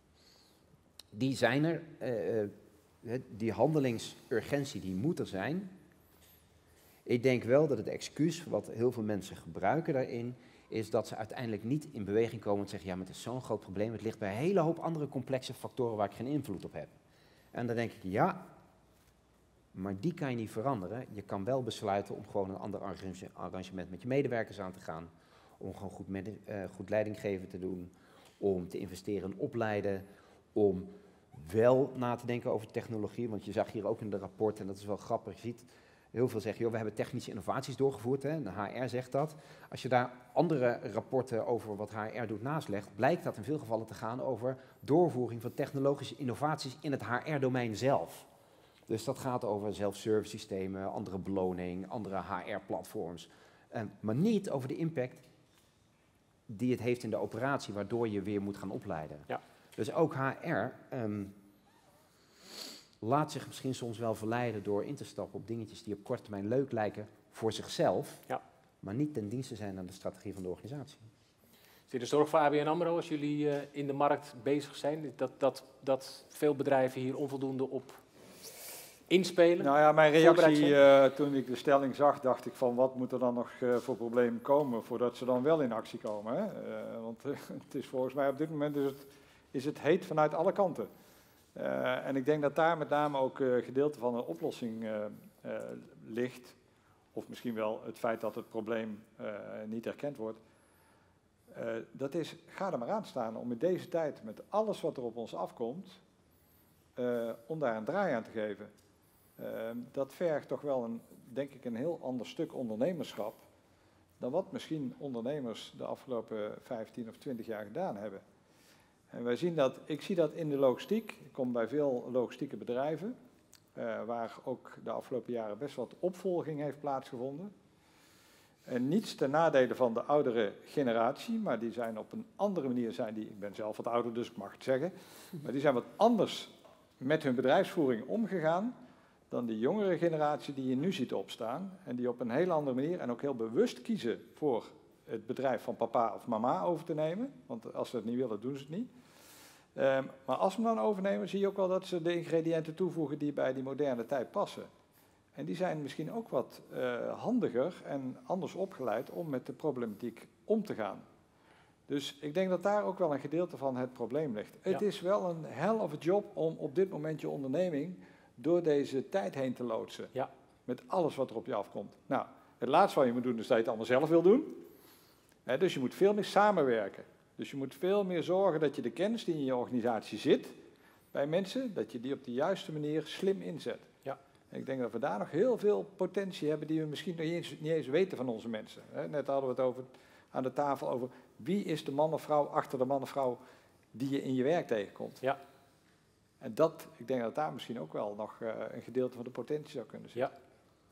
die zijn er, uh, uh, die handelingsurgentie, die moet er zijn. Ik denk wel dat het excuus wat heel veel mensen gebruiken daarin, is dat ze uiteindelijk niet in beweging komen en zeggen, ja, maar het is zo'n groot probleem, het ligt bij een hele hoop andere complexe factoren waar ik geen invloed op heb. En dan denk ik, ja, maar die kan je niet veranderen. Je kan wel besluiten om gewoon een ander arrangement met je medewerkers aan te gaan, om gewoon goed, med- uh, goed leidinggeven te doen, om te investeren in opleiden, om wel na te denken over technologie, want je zag hier ook in de rapport, en dat is wel grappig, je ziet heel veel zeggen, joh, we hebben technische innovaties doorgevoerd, hè, de H R zegt dat. Als je daar andere rapporten over wat H R doet naast blijkt dat in veel gevallen te gaan over doorvoering van technologische innovaties in het H R-domein zelf. Dus dat gaat over self-service systemen, andere beloning, andere H R-platforms, uh, maar niet over de impact die het heeft in de operatie, waardoor je weer moet gaan opleiden. Ja. Dus ook H R um, laat zich misschien soms wel verleiden door in te stappen op dingetjes die op korte termijn leuk lijken voor zichzelf, ja. maar niet ten dienste zijn aan de strategie van de organisatie. Is dit de zorg voor A B N AMRO als jullie uh, in de markt bezig zijn? Dat, dat, dat veel bedrijven hier onvoldoende op inspelen? Nou ja, mijn reactie uh, toen ik de stelling zag, dacht ik van wat moet er dan nog uh, voor probleem komen voordat ze dan wel in actie komen. Hè? Uh, want uh, het is volgens mij op dit moment is het, is het heet vanuit alle kanten. Uh, en ik denk dat daar met name ook uh, gedeelte van de oplossing uh, uh, ligt. Of misschien wel het feit dat het probleem uh, niet erkend wordt. Uh, dat is, ga er maar aan staan om in deze tijd met alles wat er op ons afkomt, uh, om daar een draai aan te geven. Uh, dat vergt toch wel een, denk ik, een heel ander stuk ondernemerschap dan wat misschien ondernemers de afgelopen vijftien of twintig jaar gedaan hebben. En wij zien dat, ik zie dat in de logistiek. Ik kom bij veel logistieke bedrijven, uh, waar ook de afgelopen jaren best wat opvolging heeft plaatsgevonden. En niets ten nadele van de oudere generatie, maar die zijn op een andere manier, zijn die, ik ben zelf wat ouder dus ik mag het zeggen, maar die zijn wat anders met hun bedrijfsvoering omgegaan dan de jongere generatie die je nu ziet opstaan. En die op een heel andere manier en ook heel bewust kiezen voor het bedrijf van papa of mama over te nemen. Want als ze het niet willen, doen ze het niet. Um, maar als ze hem dan overnemen, zie je ook wel dat ze de ingrediënten toevoegen die bij die moderne tijd passen. En die zijn misschien ook wat uh, handiger en anders opgeleid om met de problematiek om te gaan. Dus ik denk dat daar ook wel een gedeelte van het probleem ligt. Ja. Het is wel een hell of a job om op dit moment je onderneming door deze tijd heen te loodsen. Ja. Met alles wat er op je afkomt. Nou, het laatste wat je moet doen is dat je het allemaal zelf wil doen. He, dus je moet veel meer samenwerken. Dus je moet veel meer zorgen dat je de kennis die in je organisatie zit bij mensen, dat je die op de juiste manier slim inzet. Ja. En ik denk dat we daar nog heel veel potentie hebben die we misschien nog niet eens, niet eens weten van onze mensen. He, net hadden we het over, aan de tafel over wie is de man of vrouw achter de man of vrouw die je in je werk tegenkomt. Ja. En dat, ik denk dat daar misschien ook wel nog uh, een gedeelte van de potentie zou kunnen zitten. Ja.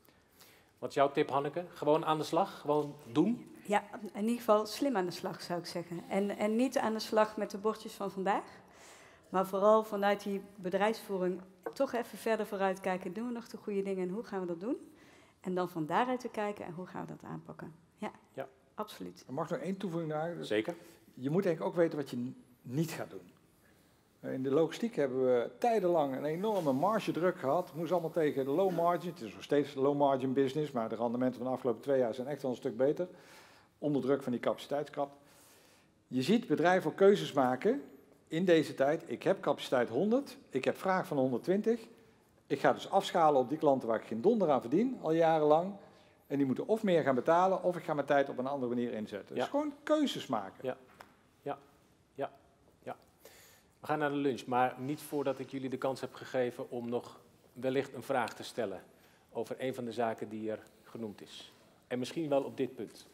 Wat is jouw tip, Hanneke? Gewoon aan de slag, gewoon doen? Ja, in ieder geval slim aan de slag zou ik zeggen. En, en niet aan de slag met de bordjes van vandaag, maar vooral vanuit die bedrijfsvoering toch even verder vooruit kijken. Doen we nog de goede dingen en hoe gaan we dat doen? En dan van daaruit te kijken en hoe gaan we dat aanpakken. Ja, ja. Absoluut. Er mag nog één toevoeging naar. Zeker. Je moet eigenlijk ook weten wat je niet gaat doen. In de logistiek hebben we tijdenlang een enorme margedruk gehad. Het moest allemaal tegen de low margin. Het is nog steeds low margin business, maar de rendementen van de afgelopen twee jaar zijn echt wel een stuk beter. Onder druk van die capaciteitskrap. Je ziet bedrijven ook keuzes maken in deze tijd. Ik heb capaciteit honderd, ik heb vraag van honderdtwintig. Ik ga dus afschalen op die klanten waar ik geen donder aan verdien, al jarenlang. En die moeten of meer gaan betalen, of ik ga mijn tijd op een andere manier inzetten. Dus ja. Gewoon keuzes maken. Ja. Ja. Ja. Ja. We gaan naar de lunch, maar niet voordat ik jullie de kans heb gegeven om nog wellicht een vraag te stellen over een van de zaken die er genoemd is. En misschien wel op dit punt.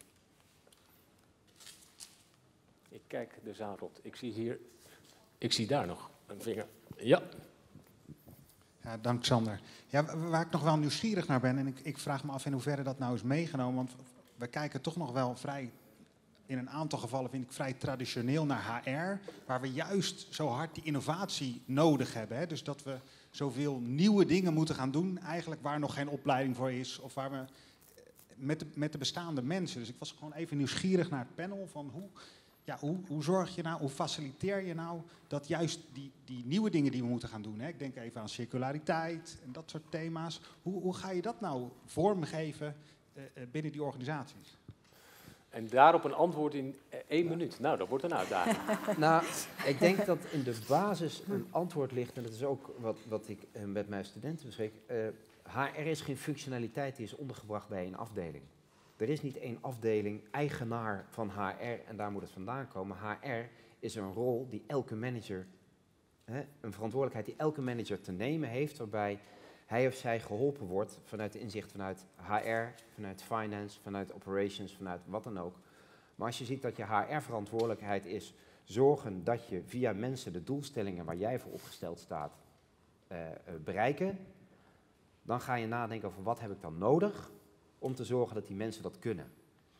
Ik kijk de zaal rond. Ik zie hier, ik zie daar nog een vinger. Ja. Ja, dank Sander. Ja, waar ik nog wel nieuwsgierig naar ben, en ik, ik vraag me af in hoeverre dat nou is meegenomen, want we kijken toch nog wel vrij, in een aantal gevallen vind ik vrij traditioneel naar H R, waar we juist zo hard die innovatie nodig hebben. Hè? Dus dat we zoveel nieuwe dingen moeten gaan doen, eigenlijk waar nog geen opleiding voor is, of waar we met de, met de bestaande mensen. Dus ik was gewoon even nieuwsgierig naar het panel van hoe... Ja, hoe, hoe zorg je nou, hoe faciliteer je nou dat juist die, die nieuwe dingen die we moeten gaan doen, hè, ik denk even aan circulariteit en dat soort thema's, hoe, hoe ga je dat nou vormgeven uh, binnen die organisaties? En daarop een antwoord in één minuut. Nou, dat wordt een uitdaging. Nou, ik denk dat in de basis een antwoord ligt, en dat is ook wat, wat ik uh, met mijn studenten bespreek. Uh, H R is geen functionaliteit die is ondergebracht bij een afdeling. Er is niet één afdeling eigenaar van H R en daar moet het vandaan komen. H R is een rol die elke manager, hè, een verantwoordelijkheid die elke manager te nemen heeft, waarbij hij of zij geholpen wordt vanuit de inzicht vanuit H R, vanuit finance, vanuit operations, vanuit wat dan ook. Maar als je ziet dat je H R-verantwoordelijkheid is zorgen dat je via mensen de doelstellingen waar jij voor opgesteld staat uh, uh, bereiken, dan ga je nadenken over wat heb ik dan nodig om te zorgen dat die mensen dat kunnen.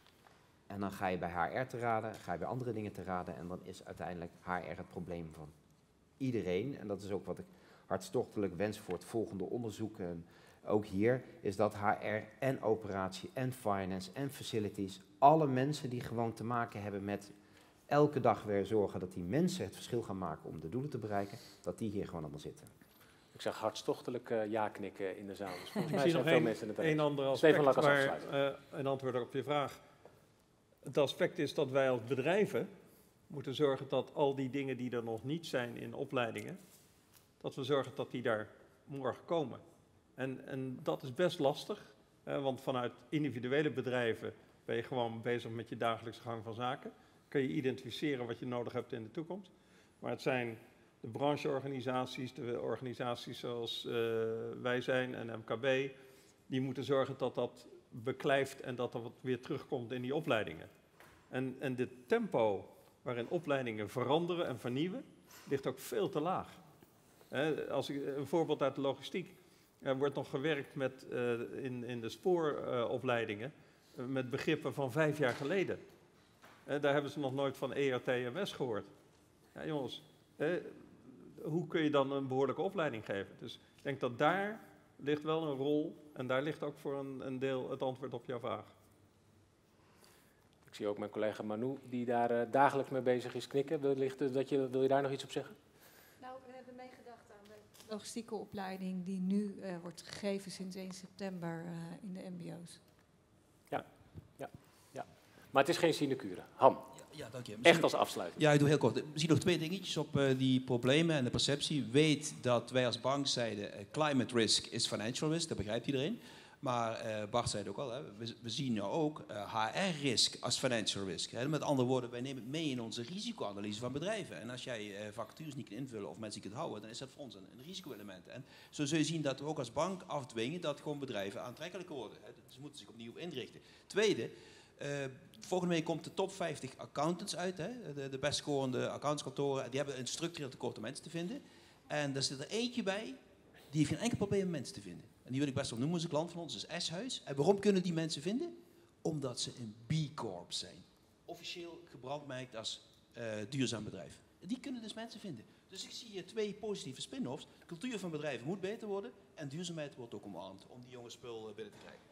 En dan ga je bij H R te raden, ga je bij andere dingen te raden en dan is uiteindelijk H R het probleem van iedereen. En dat is ook wat ik hartstochtelijk wens voor het volgende onderzoek. En ook hier is dat H R en operatie en finance en facilities, alle mensen die gewoon te maken hebben met elke dag weer zorgen dat die mensen het verschil gaan maken om de doelen te bereiken, dat die hier gewoon allemaal zitten. Ik zag hartstochtelijk uh, ja knikken in de zaal. Dus volgens Ik mij zie zijn nog veel een, mensen het een ander Steven aspect Lakkers waar, afsluiten. uh, een antwoord op je vraag. Het aspect is dat wij als bedrijven moeten zorgen dat al die dingen die er nog niet zijn in opleidingen, dat we zorgen dat die daar morgen komen. En, en dat is best lastig, hè, want vanuit individuele bedrijven ben je gewoon bezig met je dagelijkse gang van zaken. Kun je identificeren wat je nodig hebt in de toekomst. Maar het zijn de brancheorganisaties, de organisaties zoals uh, wij zijn en M K B, die moeten zorgen dat dat beklijft en dat er wat weer terugkomt in die opleidingen. En, en dit tempo waarin opleidingen veranderen en vernieuwen, ligt ook veel te laag. He, als ik, een voorbeeld uit de logistiek. Er wordt nog gewerkt met, uh, in, in de spooropleidingen uh, met begrippen van vijf jaar geleden. Uh, daar hebben ze nog nooit van E R T M S gehoord. Ja, jongens, uh, hoe kun je dan een behoorlijke opleiding geven? Dus ik denk dat daar ligt wel een rol en daar ligt ook voor een, een deel het antwoord op jouw vraag. Ik zie ook mijn collega Manu, die daar uh, dagelijks mee bezig is, knikken. Wellicht, uh, dat je, wil je daar nog iets op zeggen? Nou, we hebben meegedacht aan de logistieke opleiding die nu uh, wordt gegeven sinds één september uh, in de M B O's. Ja, ja, ja. Maar het is geen sinecure. Han, Ja, ja, dank je. echt Misschien- als afsluiting. Ja, ik doe heel kort. Misschien nog twee dingetjes op uh, die problemen en de perceptie. Weet dat wij als bank zeiden, uh, climate risk is financial risk, dat begrijpt iedereen. Maar uh, Bart zei het ook al, hè, we, we zien nu ook uh, H R-risk als financial risk. Hè. Met andere woorden, wij nemen het mee in onze risicoanalyse van bedrijven. En als jij uh, vacatures niet kan invullen of mensen niet kunt houden, dan is dat voor ons een, een risico-element. En zo zul je zien dat we ook als bank afdwingen dat gewoon bedrijven aantrekkelijker worden. Hè. Ze moeten zich opnieuw inrichten. Tweede, uh, volgende week komt de top vijftig accountants uit, hè, de, de best scorende accountantskantoren. Die hebben een structureel tekort om mensen te vinden. En daar zit er eentje bij, die heeft geen enkel probleem om mensen te vinden. En die wil ik best wel noemen, is een klant van ons, dat is S-Huis. En waarom kunnen die mensen vinden? Omdat ze een B-Corp zijn. Officieel gebrandmerkt als uh, duurzaam bedrijf. En die kunnen dus mensen vinden. Dus ik zie hier twee positieve spin-offs. De cultuur van bedrijven moet beter worden en duurzaamheid wordt ook omarmd om die jonge spul uh, binnen te krijgen.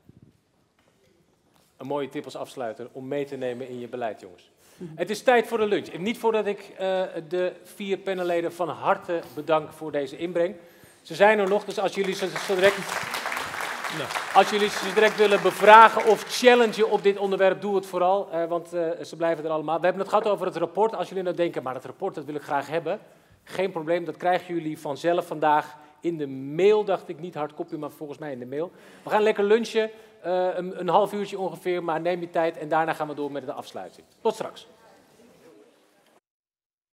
Een mooie tip als afsluiter om mee te nemen in je beleid, jongens. Het is tijd voor de lunch. En niet voordat ik uh, de vier panelleden van harte bedank voor deze inbreng. Ze zijn er nog, dus als jullie ze zo direct, nou. als jullie ze direct willen bevragen of challengen op dit onderwerp, doe het vooral, uh, want uh, ze blijven er allemaal. We hebben het gehad over het rapport. Als jullie nou denken, maar dat rapport dat wil ik graag hebben, geen probleem, dat krijgen jullie vanzelf vandaag in de mail, dacht ik, niet hardcopy, maar volgens mij in de mail. We gaan lekker lunchen, uh, een, een half uurtje ongeveer, maar neem je tijd en daarna gaan we door met de afsluiting. Tot straks.